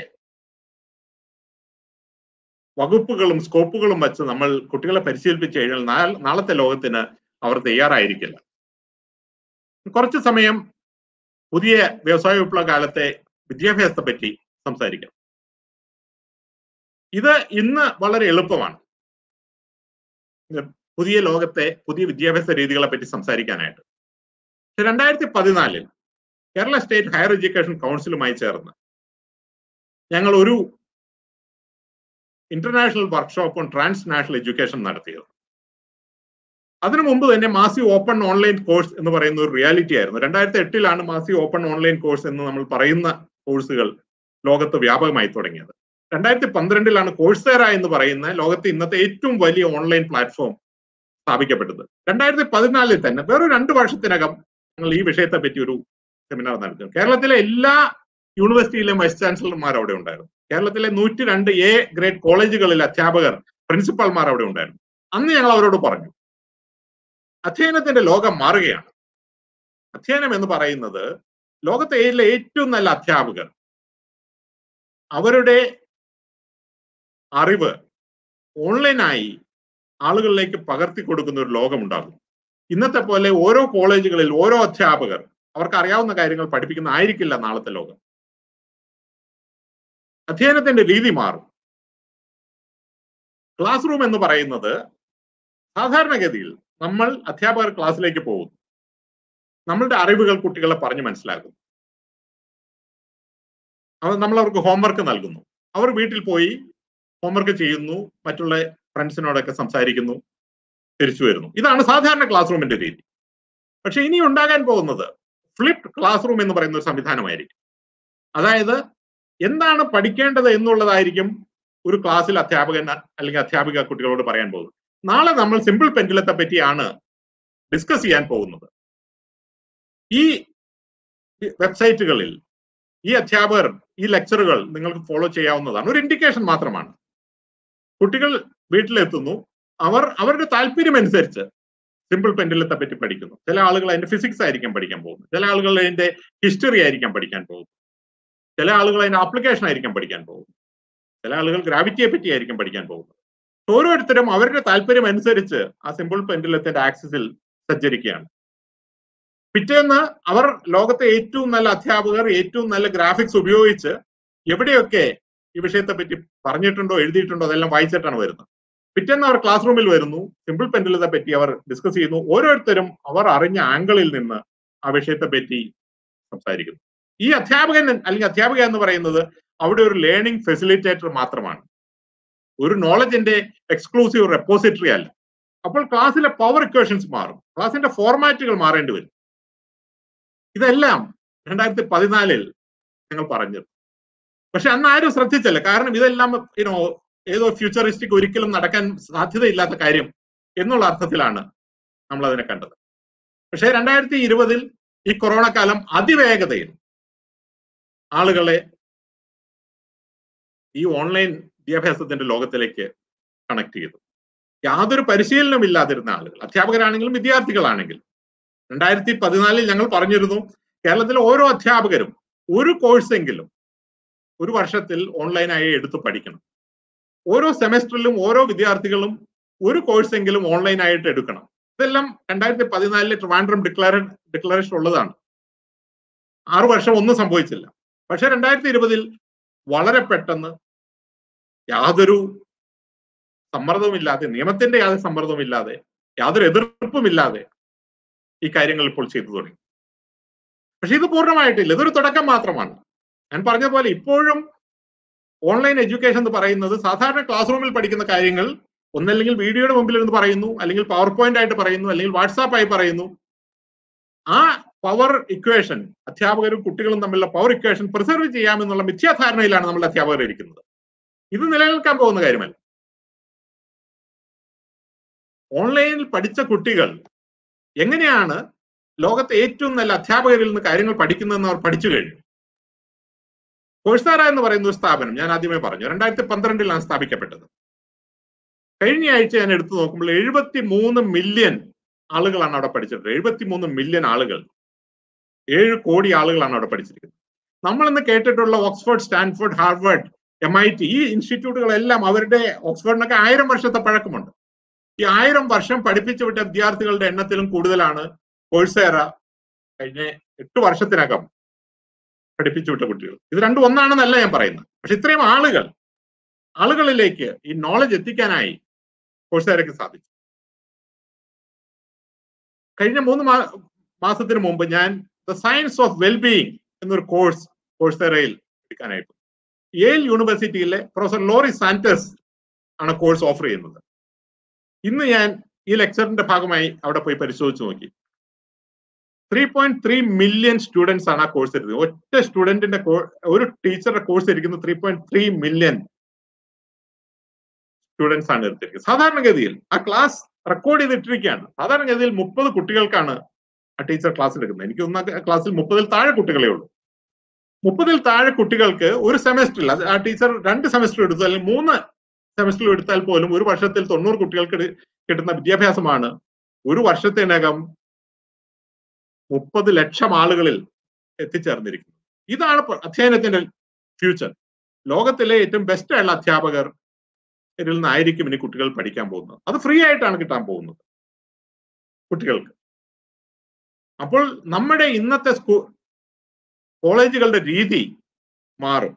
വകുപ്പുകളും സ്കോപ്പുകളും വെച്ച് നമ്മൾ കുട്ടികളെ പരിശീലിപ്പിച്ചു കഴിഞ്ഞാൽ നാളത്തെ ലോകത്തിന് അവർ തയ്യാറായിരിക്കില്ല. കുറച്ച് സമയം പുതിയ വ്യവസായ വിപ്ലവ കാലത്തെ വിദ്യാഭ്യാസത്തെ പറ്റി സംസാരിക്കാം. ഇത് ഇന്ന് വളരെ എളുപ്പമാണ് പുതിയ ലോകത്തെ പുതിയ വിദ്യാഭ്യാസ രീതികളെ പറ്റി സംസാരിക്കാനായിട്ട്. 2014 കേരള സ്റ്റേറ്റ് ഹയർ എഡ്യൂക്കേഷൻ കൗൺസിലുമായി ചേർന്ന് ഞങ്ങൾ ഒരു international workshop on transnational education നടത്തിയത്. അതിനു മുമ്പ് തന്നെ മാസി ഓപ്പൺ ഓൺലൈൻ കോഴ്സ് എന്ന് പറയുന്ന ഒരു റിയാലിറ്റി ആയിരുന്നു. 2008 മാസി ഓപ്പൺ ഓൺലൈൻ കോഴ്സ് എന്ന് നമ്മൾ പറയുന്ന കോഴ്സുകൾ ലോകത്ത് വ്യാപകമായി തുടങ്ങിയത്. 2012 കോഴ്സേറ എന്ന് പറയുന്ന ലോകത്തെ ഇന്നത്തെ ഏറ്റവും വലിയ ഓൺലൈൻ പ്ലാറ്റ്ഫോം സ്ഥാപിക്കപ്പെട്ടത്. 2014 തന്നെ വേറൊരു 2 വർഷത്തിനകം ഞങ്ങൾ ഈ വിഷയത്തെ പറ്റി ഒരു സെമിനാർ നടത്തി. കേരളത്തിലെ എല്ലാ യൂണിവേഴ്സിറ്റിയിലും വൈസ് ചാൻസലർമാർ അവിടെ ഉണ്ടായിരുന്നു. കേരളത്തിലെ 102 A ഗ്രേഡ് കോളേജുകളിലെ അധ്യാപകർ, പ്രിൻസിപ്പൽമാർ അവിടെ ഉണ്ടായിരുന്നു. അന്ന് ഞങ്ങൾ അവരോട് പറഞ്ഞു, അധ്യയനത്തിന്റെ ലോകം മാറുകയാണ്. അധ്യയനം എന്ന് പറയുന്നത് ലോകത്തെ ഏറ്റവും നല്ല അധ്യാപകർ അവരുടെ അറിവ് ഓൺലൈനായി ആളുകളിലേക്ക് പകർത്തി കൊടുക്കുന്ന ഒരു ലോകമുണ്ടാകും. ഇന്നത്തെ പോലെ ഓരോ കോളേജുകളിൽ ഓരോ അധ്യാപകർ അവർക്ക് അറിയാവുന്ന കാര്യങ്ങൾ പഠിപ്പിക്കുന്ന ആയിരിക്കില്ല നാളത്തെ ലോകം. അധ്യയനത്തിന്റെ രീതി മാറും. ക്ലാസ് റൂം എന്ന് പറയുന്നത് സാധാരണഗതിയിൽ നമ്മൾ അധ്യാപകർ ക്ലാസ്സിലേക്ക് പോകുന്നു, നമ്മളുടെ അറിവുകൾ കുട്ടികളെ പറഞ്ഞു മനസ്സിലാക്കുന്നു, നമ്മൾ അവർക്ക് ഹോംവർക്ക് നൽകുന്നു, അവർ വീട്ടിൽ പോയി ഹോംവർക്ക് ചെയ്യുന്നു, മറ്റുള്ള ഫ്രണ്ട്സിനോടൊക്കെ സംസാരിക്കുന്നു, തിരിച്ചു വരുന്നു. ഇതാണ് സാധാരണ ക്ലാസ് റൂമിന്റെ രീതി. പക്ഷെ ഇനി ഉണ്ടാകാൻ പോകുന്നത് ഫ്ലിപ്ഡ് ക്ലാസ് റൂം എന്ന് പറയുന്ന ഒരു സംവിധാനമായിരിക്കും. അതായത് എന്താണ് പഠിക്കേണ്ടത് എന്നുള്ളതായിരിക്കും ഒരു ക്ലാസ്സിൽ അധ്യാപകൻ അല്ലെങ്കിൽ അധ്യാപിക കുട്ടികളോട് പറയാൻ പോകുന്നത്. നാളെ നമ്മൾ സിമ്പിൾ പെൻഡുലത്തെ പറ്റിയാണ് ഡിസ്കസ് ചെയ്യാൻ പോകുന്നത്. ഈ വെബ്സൈറ്റുകളിൽ ഈ അധ്യാപകർ ഈ ലെക്ചറുകൾ നിങ്ങൾക്ക് ഫോളോ ചെയ്യാവുന്നതാണ്. ഒരു ഇൻഡിക്കേഷൻ മാത്രമാണ്. കുട്ടികൾ വീട്ടിലെത്തുന്നു, അവരുടെ താല്പര്യം അനുസരിച്ച് സിമ്പിൾ പെൻഡുലത്തെ പറ്റി പഠിക്കുന്നു. ചില ആളുകൾ അതിന്റെ ഫിസിക്സ് ആയിരിക്കും പഠിക്കാൻ പോകുന്നത്, ചില ആളുകൾ അതിന്റെ ഹിസ്റ്ററി ആയിരിക്കാം പഠിക്കാൻ പോകുന്നത്, ചില ആളുകൾ അതിന്റെ ആപ്ലിക്കേഷൻ ആയിരിക്കാം പഠിക്കാൻ പോകുന്നത്, ചില ആളുകൾ ഗ്രാവിറ്റിയെ പറ്റി ആയിരിക്കും പഠിക്കാൻ പോകുന്നത്. ഓരോരുത്തരും അവരുടെ താല്പര്യം അനുസരിച്ച് ആ സിമ്പിൾ പെൻഡുലത്തിന്റെ ആക്സിസിൽ സഞ്ചരിക്കുകയാണ്. പിറ്റേന്ന് അവർ ലോകത്തെ ഏറ്റവും നല്ല അധ്യാപകർ ഏറ്റവും നല്ല ഗ്രാഫിക്സ് ഉപയോഗിച്ച് എവിടെയൊക്കെ ഈ വിഷയത്തെ പറ്റി പറഞ്ഞിട്ടുണ്ടോ എഴുതിയിട്ടുണ്ടോ അതെല്ലാം വായിച്ചിട്ടാണ് വരുന്നത്. പിറ്റേന്ന് അവർ ക്ലാസ് റൂമിൽ വരുന്നു, സിമ്പിൾ പെൻഡുലത്തെ പറ്റി അവർ ഡിസ്കസ് ചെയ്യുന്നു. ഓരോരുത്തരും അവർ അറിഞ്ഞ ആംഗിളിൽ നിന്ന് ആ വിഷയത്തെ പറ്റി സംസാരിക്കുന്നു. ഈ അധ്യാപകൻ അല്ലെങ്കിൽ അധ്യാപിക എന്ന് പറയുന്നത് അവിടെ ഒരു ലേണിംഗ് ഫെസിലിറ്റേറ്റർ മാത്രമാണ്, ഒരു നോളജിന്റെ എക്സ്ക്ലൂസീവ് റെപ്പോസിറ്ററി അല്ല. അപ്പോൾ ക്ലാസ്സിലെ പവർ ഇക്വേഷൻസ് മാറും, ക്ലാസിന്റെ ഫോർമാറ്റുകൾ മാറേണ്ടി വരും. ഇതെല്ലാം 2014 ഞങ്ങൾ പറഞ്ഞത്. പക്ഷെ അന്ന് ആരും ശ്രദ്ധിച്ചില്ല. കാരണം ഇതെല്ലാം ഏതോ ഫ്യൂച്ചറിസ്റ്റിക് ഒരിക്കലും നടക്കാൻ സാധ്യതയില്ലാത്ത കാര്യം എന്നുള്ള അർത്ഥത്തിലാണ് നമ്മൾ അതിനെ കണ്ടത്. പക്ഷേ 2020 ഈ കൊറോണ കാലം അതിവേഗതയിൽ ആളുകളെ ഈ ഓൺലൈൻ വിദ്യാഭ്യാസത്തിന്റെ ലോകത്തിലേക്ക് കണക്ട് ചെയ്തു. യാതൊരു പരിശീലനവും ഇല്ലാതിരുന്ന ആളുകൾ, അധ്യാപകരാണെങ്കിലും വിദ്യാർത്ഥികളാണെങ്കിലും. 2014 ഞങ്ങൾ പറഞ്ഞിരുന്നു, കേരളത്തിലെ ഓരോ അധ്യാപകരും ഒരു കോഴ്സെങ്കിലും ഒരു വർഷത്തിൽ ഓൺലൈനായി എടുത്ത് പഠിക്കണം. ഓരോ സെമസ്റ്ററിലും ഓരോ വിദ്യാർത്ഥികളും ഒരു കോഴ്സെങ്കിലും ഓൺലൈനായിട്ട് എടുക്കണം. ഇതെല്ലാം 2014 ട്രിവാൻഡ്രം ഡിക്ലറേഷൻ ഉള്ളതാണ്. 6 വർഷം ഒന്നും സംഭവിച്ചില്ല. പക്ഷെ 2020 വളരെ പെട്ടെന്ന് യാതൊരു സമ്മർദ്ദവുമില്ലാതെ, നിയമത്തിന്റെ യാതൊരു സമ്മർദ്ദവുമില്ലാതെ, യാതൊരു എതിർപ്പുമില്ലാതെ ഈ കാര്യങ്ങൾ ഇപ്പോൾ ചെയ്തു തുടങ്ങി. പക്ഷെ ഇത് പൂർണ്ണമായിട്ടില്ല, ഇതൊരു തുടക്കം മാത്രമാണ്. ഞാൻ പറഞ്ഞ പോലെ ഇപ്പോഴും ഓൺലൈൻ എഡ്യൂക്കേഷൻ എന്ന് പറയുന്നത് സാധാരണ ക്ലാസ് റൂമിൽ പഠിക്കുന്ന കാര്യങ്ങൾ ഒന്നല്ലെങ്കിൽ വീഡിയോയുടെ മുമ്പിൽ ഇരുന്ന് പറയുന്നു, അല്ലെങ്കിൽ പവർ പോയിന്റ് ആയിട്ട് പറയുന്നു, അല്ലെങ്കിൽ വാട്സാപ്പ് ആയി പറയുന്നു. ആ പവർ ഇക്വേഷൻ, അധ്യാപകരും കുട്ടികളും തമ്മിലുള്ള പവർ ഇക്വേഷൻ പ്രിസർവ് ചെയ്യാമെന്നുള്ള മിഥ്യാധാരണയിലാണ് നമ്മൾ അധ്യാപകർ ഇരിക്കുന്നത്. ഇത് നിലനിൽക്കാൻ പോകുന്ന കാര്യമല്ല. ഓൺലൈനിൽ പഠിച്ച കുട്ടികൾ എങ്ങനെയാണ് ലോകത്തെ ഏറ്റവും നല്ല അധ്യാപകരിൽ നിന്ന് കാര്യങ്ങൾ പഠിക്കുന്നതെന്ന് അവർ പഠിച്ചു കഴിഞ്ഞു. കോഴ്സാര എന്ന് പറയുന്ന ഒരു സ്ഥാപനം ഞാൻ ആദ്യമേ പറഞ്ഞു, 2012 സ്ഥാപിക്കപ്പെട്ടത്. കഴിഞ്ഞ ആഴ്ച ഞാൻ എടുത്തു നോക്കുമ്പോൾ 73 മില്യൺ ആളുകളാണ് അവിടെ പഠിച്ചത്. 73 മില്യൺ ആളുകൾ, 7 കോടി ആളുകളാണ് അവിടെ പഠിച്ചിരിക്കുന്നത്. നമ്മൾ ഇന്ന് കേട്ടിട്ടുള്ള ഓക്സ്ഫോർഡ്, സ്റ്റാൻഫോർഡ്, ഹാർവർഡ്, MIT ഈ ഇൻസ്റ്റിറ്റ്യൂട്ടുകളെല്ലാം അവരുടെ ഓക്സ്ഫോർഡിനൊക്കെ 1000 വർഷത്തെ പഴക്കമുണ്ട്. ഈ 1000 വർഷം പഠിപ്പിച്ചു വിട്ട വിദ്യാർത്ഥികളുടെ എണ്ണത്തിലും കൂടുതലാണ് കോഴ്സേറ കഴിഞ്ഞ 8 വർഷത്തിനകം പഠിപ്പിച്ചു വിട്ട കുട്ടികൾ. ഇത് രണ്ടും ഒന്നാണെന്നല്ല ഞാൻ പറയുന്നത്. പക്ഷെ ഇത്രയും ആളുകളിലേക്ക് ഈ നോളജ് എത്തിക്കാനായി കോഴ്സേറയ്ക്ക് സാധിച്ചു. കഴിഞ്ഞ 3 മാസത്തിന് മുമ്പ് ഞാൻ ദ സയൻസ് ഓഫ് വെൽബീയിങ് എന്നൊരു കോഴ്സേറയിൽ എടുക്കാനായിട്ട് യേൽ യൂണിവേഴ്സിറ്റിയിലെ പ്രൊഫസർ ലോറി സാന്റേഴ്സ് ആണ് കോഴ്സ് ഓഫർ ചെയ്യുന്നത്. ഇന്ന് ഞാൻ ഈ ലെക്ചറിന്റെ ഭാഗമായി അവിടെ പോയി പരിശോധിച്ച് നോക്കി. 3.3 മില്യൺ സ്റ്റുഡൻസ് ആണ് ആ കോഴ്സ് എടുക്കുന്നത്. ഒറ്റ സ്റ്റുഡന്റിന്റെ ഒരു ടീച്ചറുടെ കോഴ്സ് ഇരിക്കുന്നത് 3.3 മില്യൺ സ്റ്റുഡൻസ് ആണ് എടുത്തിരിക്കുന്നത്. സാധാരണഗതിയിൽ ആ ക്ലാസ് റെക്കോർഡ് ചെയ്തിട്ടിരിക്കുകയാണ്. സാധാരണഗതിയിൽ 30 കുട്ടികൾക്കാണ് ആ ടീച്ചർ ക്ലാസ് എടുക്കുന്നത്. എനിക്ക് തോന്നുന്ന ക്ലാസ്സിൽ 30-ൽ താഴെ കുട്ടികളേ ഉള്ളൂ. 30-ൽ താഴെ കുട്ടികൾക്ക് ഒരു സെമസ്റ്ററിൽ, ആ ടീച്ചർ 2 സെമസ്റ്റർ എടുത്തു അല്ലെങ്കിൽ 3 സെമസ്റ്ററിൽ എടുത്താൽ പോലും ഒരു വർഷത്തിൽ 90 കുട്ടികൾക്ക് കിട്ടുന്ന വിദ്യാഭ്യാസമാണ് ഒരു വർഷത്തിനകം 30 ലക്ഷം ആളുകളിൽ എത്തിച്ചേർന്നിരിക്കുന്നത്. ഇതാണ് അധ്യയനത്തിന്റെ ഫ്യൂച്ചർ. ലോകത്തിലെ ഏറ്റവും ബെസ്റ്റ് ആയുള്ള അധ്യാപകർ ഇതിൽ നിന്നായിരിക്കും ഇനി കുട്ടികൾ പഠിക്കാൻ പോകുന്നത്. അത് ഫ്രീ ആയിട്ടാണ് കിട്ടാൻ പോകുന്നത് കുട്ടികൾക്ക്. അപ്പോൾ നമ്മുടെ ഇന്നത്തെ കോളേജുകളുടെ രീതി മാറും.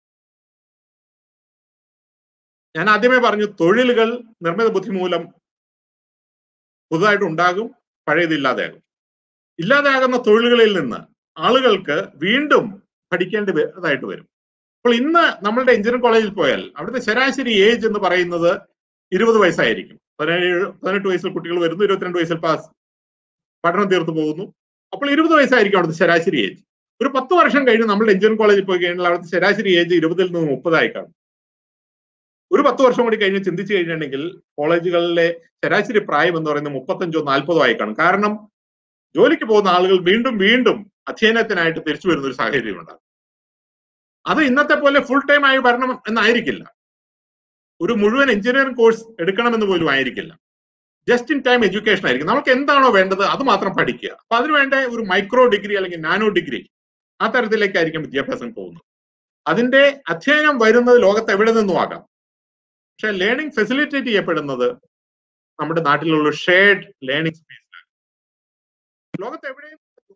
ഞാൻ ആദ്യമേ പറഞ്ഞു, തൊഴിലുകൾ നിർമ്മിത ബുദ്ധി മൂലം പുതുതായിട്ട് ഉണ്ടാകും, പഴയതില്ലാതെയാകും. ഇല്ലാതെയാകുന്ന തൊഴിലുകളിൽ നിന്ന് ആളുകൾക്ക് വീണ്ടും പഠിക്കേണ്ടതായിട്ട് വരും. അപ്പോൾ ഇന്ന് നമ്മളുടെ എഞ്ചിനീയറിംഗ് കോളേജിൽ പോയാൽ അവിടുത്തെ ശരാശരി ഏജ് എന്ന് പറയുന്നത് 20 വയസ്സായിരിക്കും. 18 വയസ്സിൽ കുട്ടികൾ വരുന്നു, 22 വയസ്സിൽ പഠനം തീർത്തു പോകുന്നു. അപ്പോൾ 20 വയസ്സായിരിക്കും അവിടുത്തെ ശരാശരി ഏജ്. ഒരു 10 വർഷം കഴിഞ്ഞ് നമ്മുടെ എഞ്ചിനീയറിംഗ് കോളേജിൽ പോയി കഴിഞ്ഞാൽ അവിടുത്തെ ശരാശരി ഏജ് 20-ൽ നിന്ന് 30 കാണും. ഒരു 10 വർഷം കൂടി കഴിഞ്ഞ് ചിന്തിച്ചു കഴിഞ്ഞിട്ടുണ്ടെങ്കിൽ കോളേജുകളിലെ ശരാശരി പ്രായം എന്ന് പറയുന്നത് 35-ഓ 40-ഓ ആയി കാണും. കാരണം ജോലിക്ക് പോകുന്ന ആളുകൾ വീണ്ടും അധ്യയനത്തിനായിട്ട് തിരിച്ചു വരുന്ന ഒരു സാഹചര്യം ഉണ്ടാകും. അത് ഇന്നത്തെ പോലെ ഫുൾ ടൈം ആയി വരണം എന്നായിരിക്കില്ല. ഒരു മുഴുവൻ എഞ്ചിനീയറിംഗ് കോഴ്സ് എടുക്കണമെന്ന് പോലും ആയിരിക്കില്ല. ജസ്റ്റ് ഇൻ ടൈം എഡ്യൂക്കേഷൻ ആയിരിക്കും. നമുക്ക് എന്താണോ വേണ്ടത് അത് മാത്രം പഠിക്കുക. അപ്പൊ അതിനുവേണ്ട ഒരു മൈക്രോ ഡിഗ്രി അല്ലെങ്കിൽ നാനോ ഡിഗ്രി ആ തരത്തിലേക്കായിരിക്കും വിദ്യാഭ്യാസം പോകുന്നത്. അതിന്റെ അധ്യയനം വരുന്നത് ലോകത്ത് എവിടെ നിന്നും ആകാം. പക്ഷെ ലേണിംഗ് ഫെസിലിറ്റേറ്റ് ചെയ്യപ്പെടുന്നത് നമ്മുടെ നാട്ടിലുള്ള ഷെയർഡ് ലേണിംഗ് സ്പേസിലാണ്. ലോകത്ത് എവിടെയും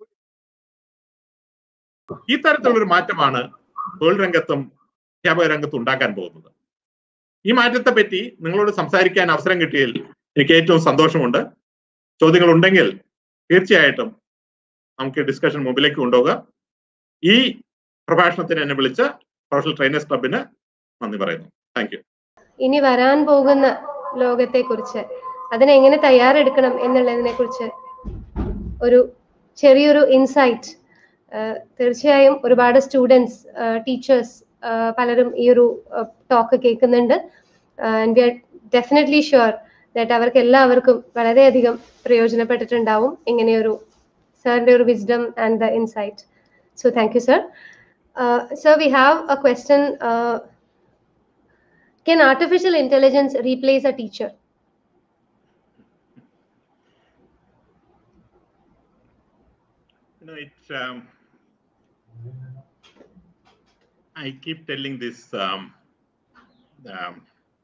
ഈ തരത്തിലുള്ളൊരു മാറ്റമാണ് തൊഴിൽ രംഗത്തും അധ്യാപക രംഗത്തും ഉണ്ടാക്കാൻ പോകുന്നത്. ഈ മാറ്റത്തെ പറ്റി നിങ്ങളോട് സംസാരിക്കാൻ അവസരം കിട്ടിയതിൽ എനിക്ക് ഏറ്റവും സന്തോഷമുണ്ട്. ചോദ്യങ്ങൾ ഉണ്ടെങ്കിൽ തീർച്ചയായിട്ടും നമുക്ക് ഡിസ്കഷൻ മുമ്പിലേക്ക് കൊണ്ടുപോകുക. ഈ പ്രഭാഷണത്തിന് എന്നെ വിളിച്ച പ്രൊഫഷണൽ ട്രെയിനേഴ്സ് ക്ലബിന് നന്ദി പറയുന്നു. Thank you. ഇനി വരാൻ പോകുന്ന ലോകത്തെ കുറിച്ച്, അതിനെങ്ങനെ തയ്യാറെടുക്കണം എന്നുള്ളതിനെ കുറിച്ച് ഒരു ചെറിയൊരു ഇൻസൈറ്റ് തീർച്ചയായും ഒരുപാട് സ്റ്റുഡൻസ്, ടീച്ചേഴ്സ് പലരും ഈ ഒരു ടോക്ക് കേൾക്കുന്നുണ്ട്. And we are definitely sure that അവർക്ക് എല്ലാവർക്കും വളരെയധികം പ്രയോജനപ്പെട്ടിട്ടുണ്ടാവും ഇങ്ങനെയൊരു സാറിന്റെ ഒരു wisdom and the insight. So thank you sir. Sir, we have a question. Can artificial intelligence replace a teacher? I keep telling this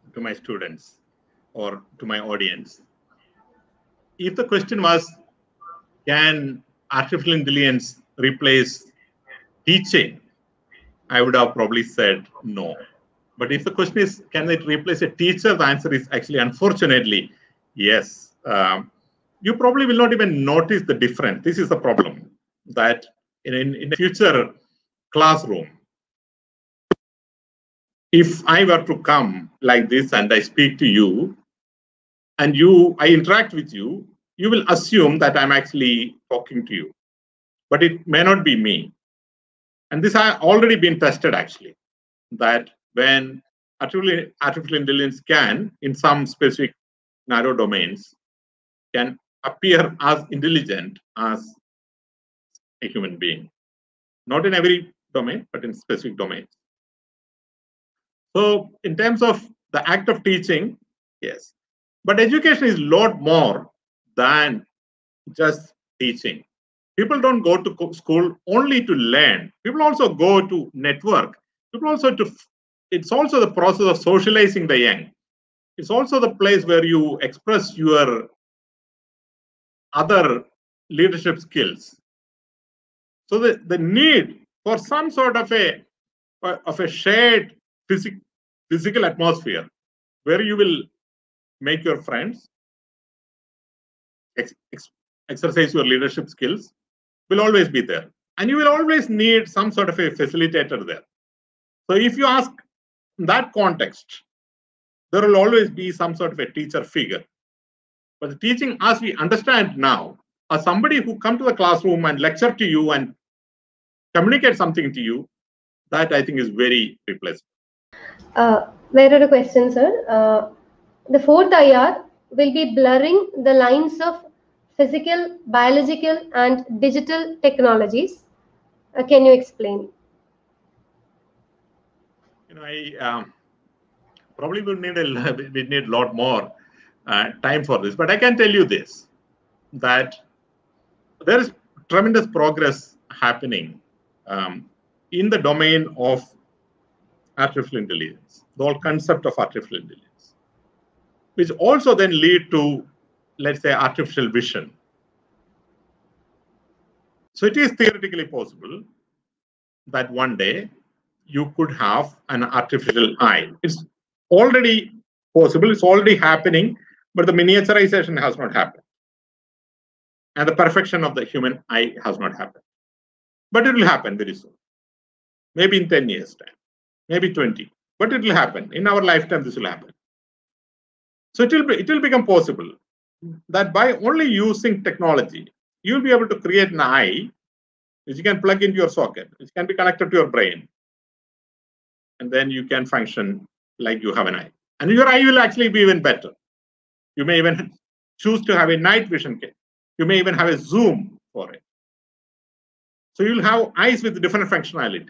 to my students or to my audience. If the question was, can artificial intelligence replace teaching? I would have probably said no. But if the question is, can it replace a teacher? The answer is actually, unfortunately, yes. You probably will not even notice the difference. This is the problem, that in a future classroom, if I were to come like this and I speak to you, and I interact with you, you will assume that I'm actually talking to you. But it may not be me. And this has already been tested, actually, that when artificial intelligence can, in some specific narrow domains, can appear as intelligent as a human being. Not in every domain, but in specific domains. So in terms of the act of teaching, yes. But education is a lot more than just teaching. People don't go to school only to learn. People also go to network. It's also the process of socializing the young. It's also the place where you express your other leadership skills. So the need for some sort of a shared physical atmosphere where you will make your friends, exercise your leadership skills, will always be there. And you will always need some sort of a facilitator there. So if you ask in that context, there will always be some sort of a teacher figure. But the teaching, as we understand now, as somebody who come to the classroom and lecture to you and communicate something to you, that I think is very replaceable. Where are the questions, sir? The fourth IR will be blurring the lines of physical, biological, and digital technologies. Can you explain? I probably will need a lot more time for this, but I can tell you this, that there is tremendous progress happening in the domain of artificial intelligence, the whole concept of artificial intelligence, which also then lead to, let's say, artificial vision. So it is theoretically possible that one day you could have an artificial eye. It's already possible, it's already happening, but the miniaturization has not happened. And the perfection of the human eye has not happened. But it will happen very soon. Maybe in 10 years' time, maybe 20. But it will happen. In our lifetime, this will happen. So it will become possible that by only using technology, you'll be able to create an eye which you can plug into your socket, which can be connected to your brain. And then you can function like you have an eye. And your eye will actually be even better. You may even choose to have a night vision kit. You may even have a zoom for it. So you'll have eyes with different functionalities.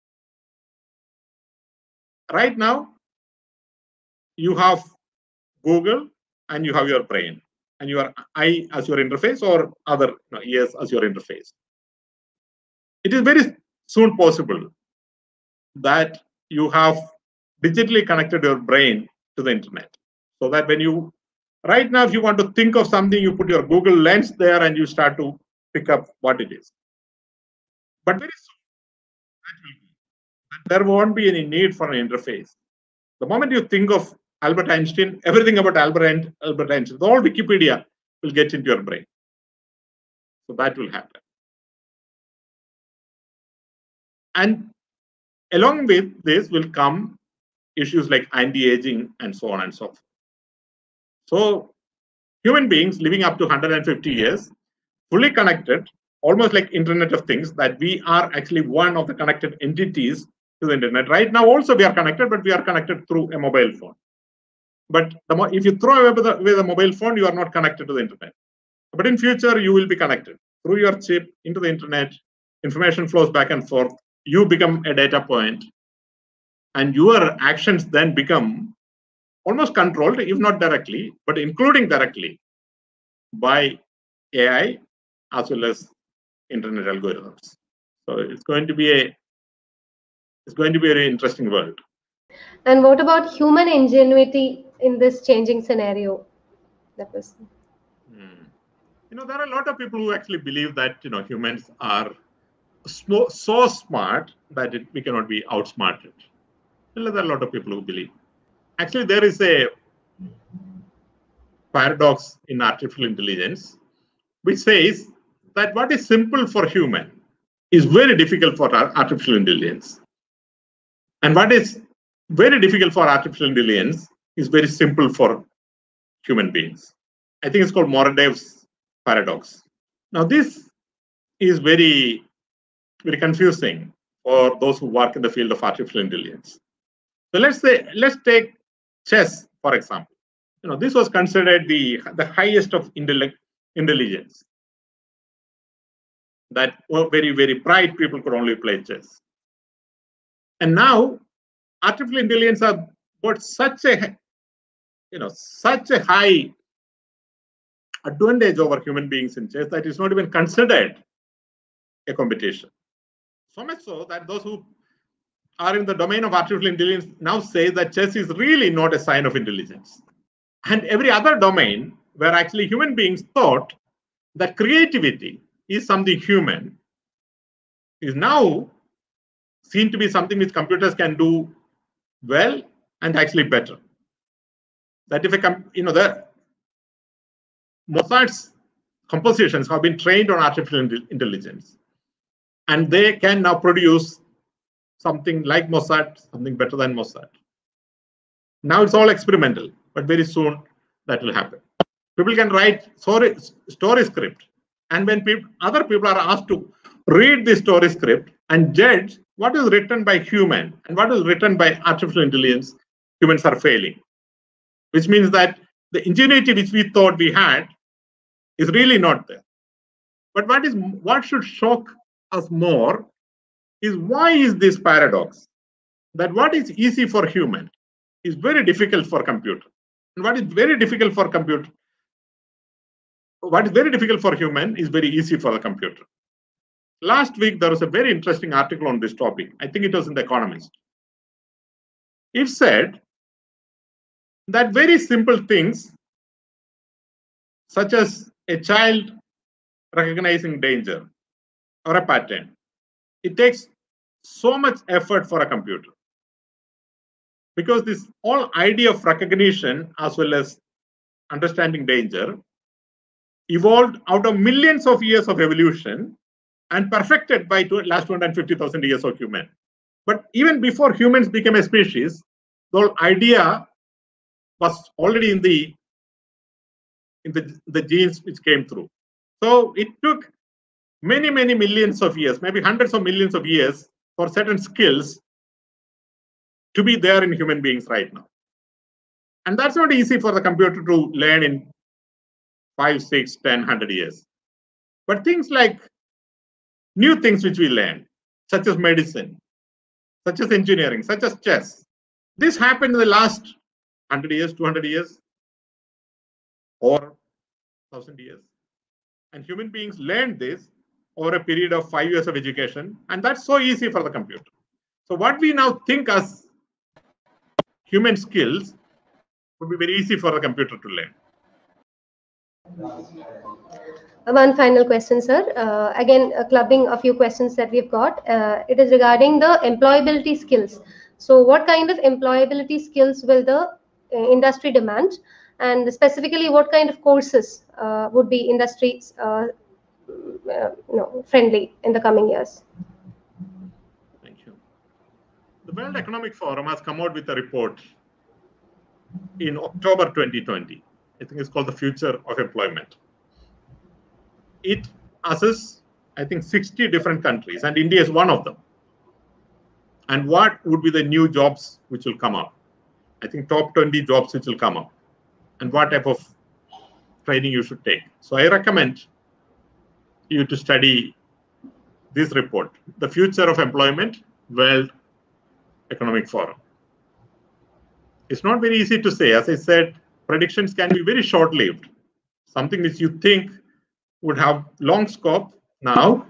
Right now, you have Google and you have your brain and your eye as your interface, or other ears as your interface. It is very soon possible that you have digitally connected your brain to the internet, so that when you, right now, if you want to think of something, you put your Google Lens there and you start to pick up what it is. But very soon, there won't be any need for an interface. The moment you think of Albert Einstein, everything about Albert Einstein, the whole Wikipedia will get into your brain. So that will happen. And along with this will come issues like anti-aging and so on and so forth. So human beings living up to 150 years, fully connected, almost like Internet of Things, that we are actually one of the connected entities to the internet. Right now also we are connected, but we are connected through a mobile phone. But if you throw away the mobile phone, you are not connected to the internet. But in future, you will be connected through your chip into the internet. Information flows back and forth. You become a data point. And your actions then become almost controlled, if not directly, but including directly by AI as well as internet algorithms. So it's going to be a very interesting world. And what about human ingenuity in this changing scenario? That was. There are a lot of people who actually believe that humans are so smart that we cannot be outsmarted. There are a lot of people who believe. Actually, there is a paradox in artificial intelligence, which says that what is simple for human is very difficult for artificial intelligence. And what is very difficult for artificial intelligence is very simple for human beings. I think it's called Moradev's paradox. Now, this is very, very confusing for those who work in the field of artificial intelligence. So let's take chess, for example. This was considered the highest of intelligence. That very, very bright people could only play chess. And now, artificial intelligence has got such a high advantage over human beings in chess that it's not even considered a competition. So much so that those who are in the domain of artificial intelligence now say that chess is really not a sign of intelligence. And every other domain where actually human beings thought that creativity is something human is now seen to be something which computers can do well and actually better. That if the Mozart's compositions have been trained on artificial intelligence, and they can now produce something like Mozart, something better than Mozart. Now it's all experimental, but very soon that will happen. People can write story script, and when other people are asked to read the story script and judge what is written by human and what is written by artificial intelligence, humans are failing. Which means that the ingenuity which we thought we had is really not there. But what should shock us more is why is this paradox that what is easy for human is very difficult for computer, and what is very difficult for human is very easy for the computer. Last week there was a very interesting article on this topic. I think it was in The Economist. It said that very simple things such as a child recognizing danger or a pattern, it takes so much effort for a computer, because this whole idea of recognition as well as understanding danger evolved out of millions of years of evolution and perfected by last 250,000 years of human. But even before humans became a species, the whole idea was already in the genes which came through. So it took many, many millions of years, maybe hundreds of millions of years, for certain skills to be there in human beings right now. And that's not easy for the computer to learn in 5, 6, 10, 100 years. But things like new things which we learn, such as medicine, such as engineering, such as chess, this happened in the last 100 years, 200 years, or 1,000 years. And human beings learned this over a period of 5 years of education, and that's so easy for the computer. So what we now think as human skills would be very easy for the computer to learn. One final question, sir. Again, clubbing a few questions that we've got. It is regarding the employability skills. So what kind of employability skills will the industry demand? And specifically, what kind of courses would be industry friendly in the coming years? Thank you. The World Economic Forum has come out with a report in October 2020. I think it's called The Future of Employment. It assesses, I think, 60 different countries, and India is one of them. And what would be the new jobs which will come up? I think top 20 jobs which will come up, and what type of training you should take. So I recommend you to study this report, The Future of Employment, World Economic Forum. It's not very easy to say. As I said, predictions can be very short-lived. Something which you think would have long scope now,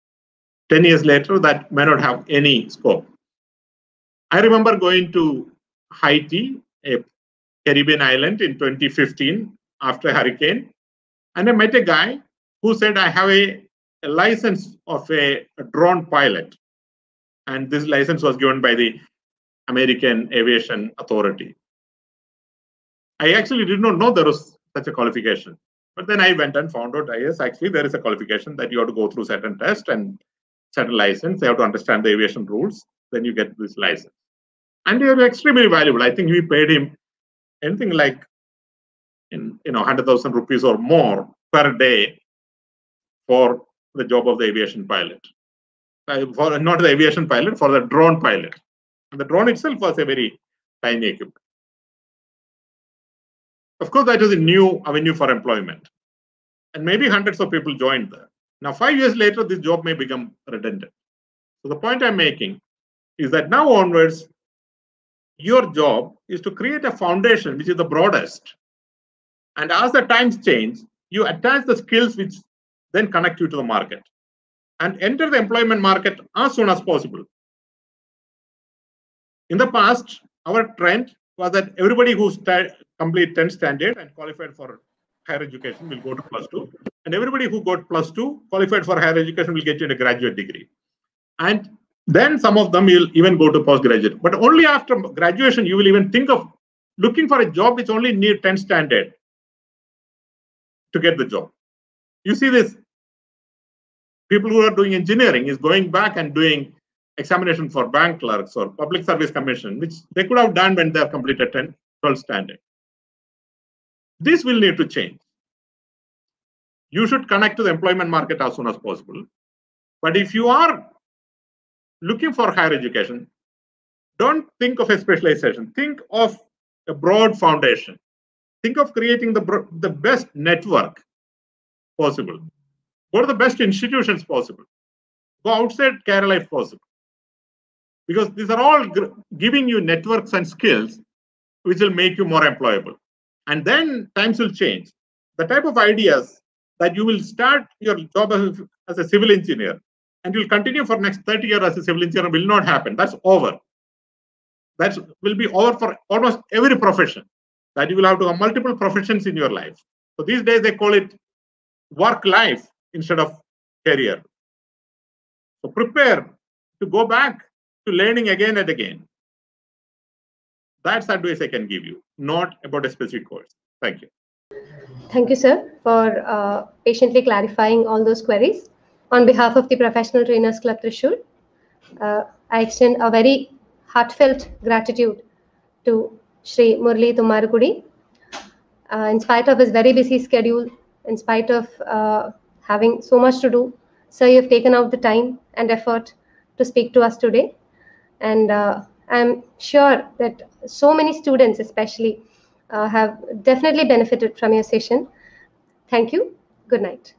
10 years later, that may not have any scope. I remember going to Haiti, a Caribbean island, in 2015 after a hurricane. And I met a guy who said, I have a license of a drone pilot. And this license was given by the American Aviation Authority. I actually did not know there was such a qualification. But then I went and found out, yes, actually there is a qualification that you have to go through certain tests and certain license. You have to understand the aviation rules. Then you get this license. And they are extremely valuable. I think we paid him anything like 100,000 rupees or more per day for the job of the aviation pilot. For not the aviation pilot, for the drone pilot. And the drone itself was a very tiny equipment. Of course, that is a new avenue for employment. And maybe hundreds of people joined there. Now, 5 years later, this job may become redundant. So the point I'm making is that now onwards, your job is to create a foundation which is the broadest. And as the times change, you attach the skills which then connect you to the market and enter the employment market as soon as possible. In the past, our trend was that everybody who complete 10th standard and qualified for higher education will go to +2. And everybody who got +2 qualified for higher education will get you a graduate degree. And then some of them will even go to postgraduate. But only after graduation, you will even think of looking for a job which only need 10th standard to get the job. You see this, people who are doing engineering is going back and doing examination for bank clerks or public service commission, which they could have done when they have completed 12th standard. This will need to change. You should connect to the employment market as soon as possible. But if you are looking for higher education, don't think of a specialization. Think of a broad foundation. Think of creating the best network possible. Go to the best institutions possible. Go outside Kerala if possible. Because these are all giving you networks and skills which will make you more employable. And then times will change. The type of ideas that you will start your job as a civil engineer and you'll continue for next 30 years as a civil engineer will not happen. That's over. That will be over for almost every profession. That you will have to have multiple professions in your life. So these days they call it work life instead of career. So prepare to go back to learning again and again. That's the advice I can give you, not about a specific course. Thank you. Thank you, sir, for patiently clarifying all those queries. On behalf of the Professional Trainers Club Thrissur, I extend a very heartfelt gratitude to Shri Murali Tummarukudi. In spite of his very busy schedule, in spite of having so much to do, sir, you have taken out the time and effort to speak to us today. And I'm sure that so many students especially have definitely benefited from your session. Thank you. Good night.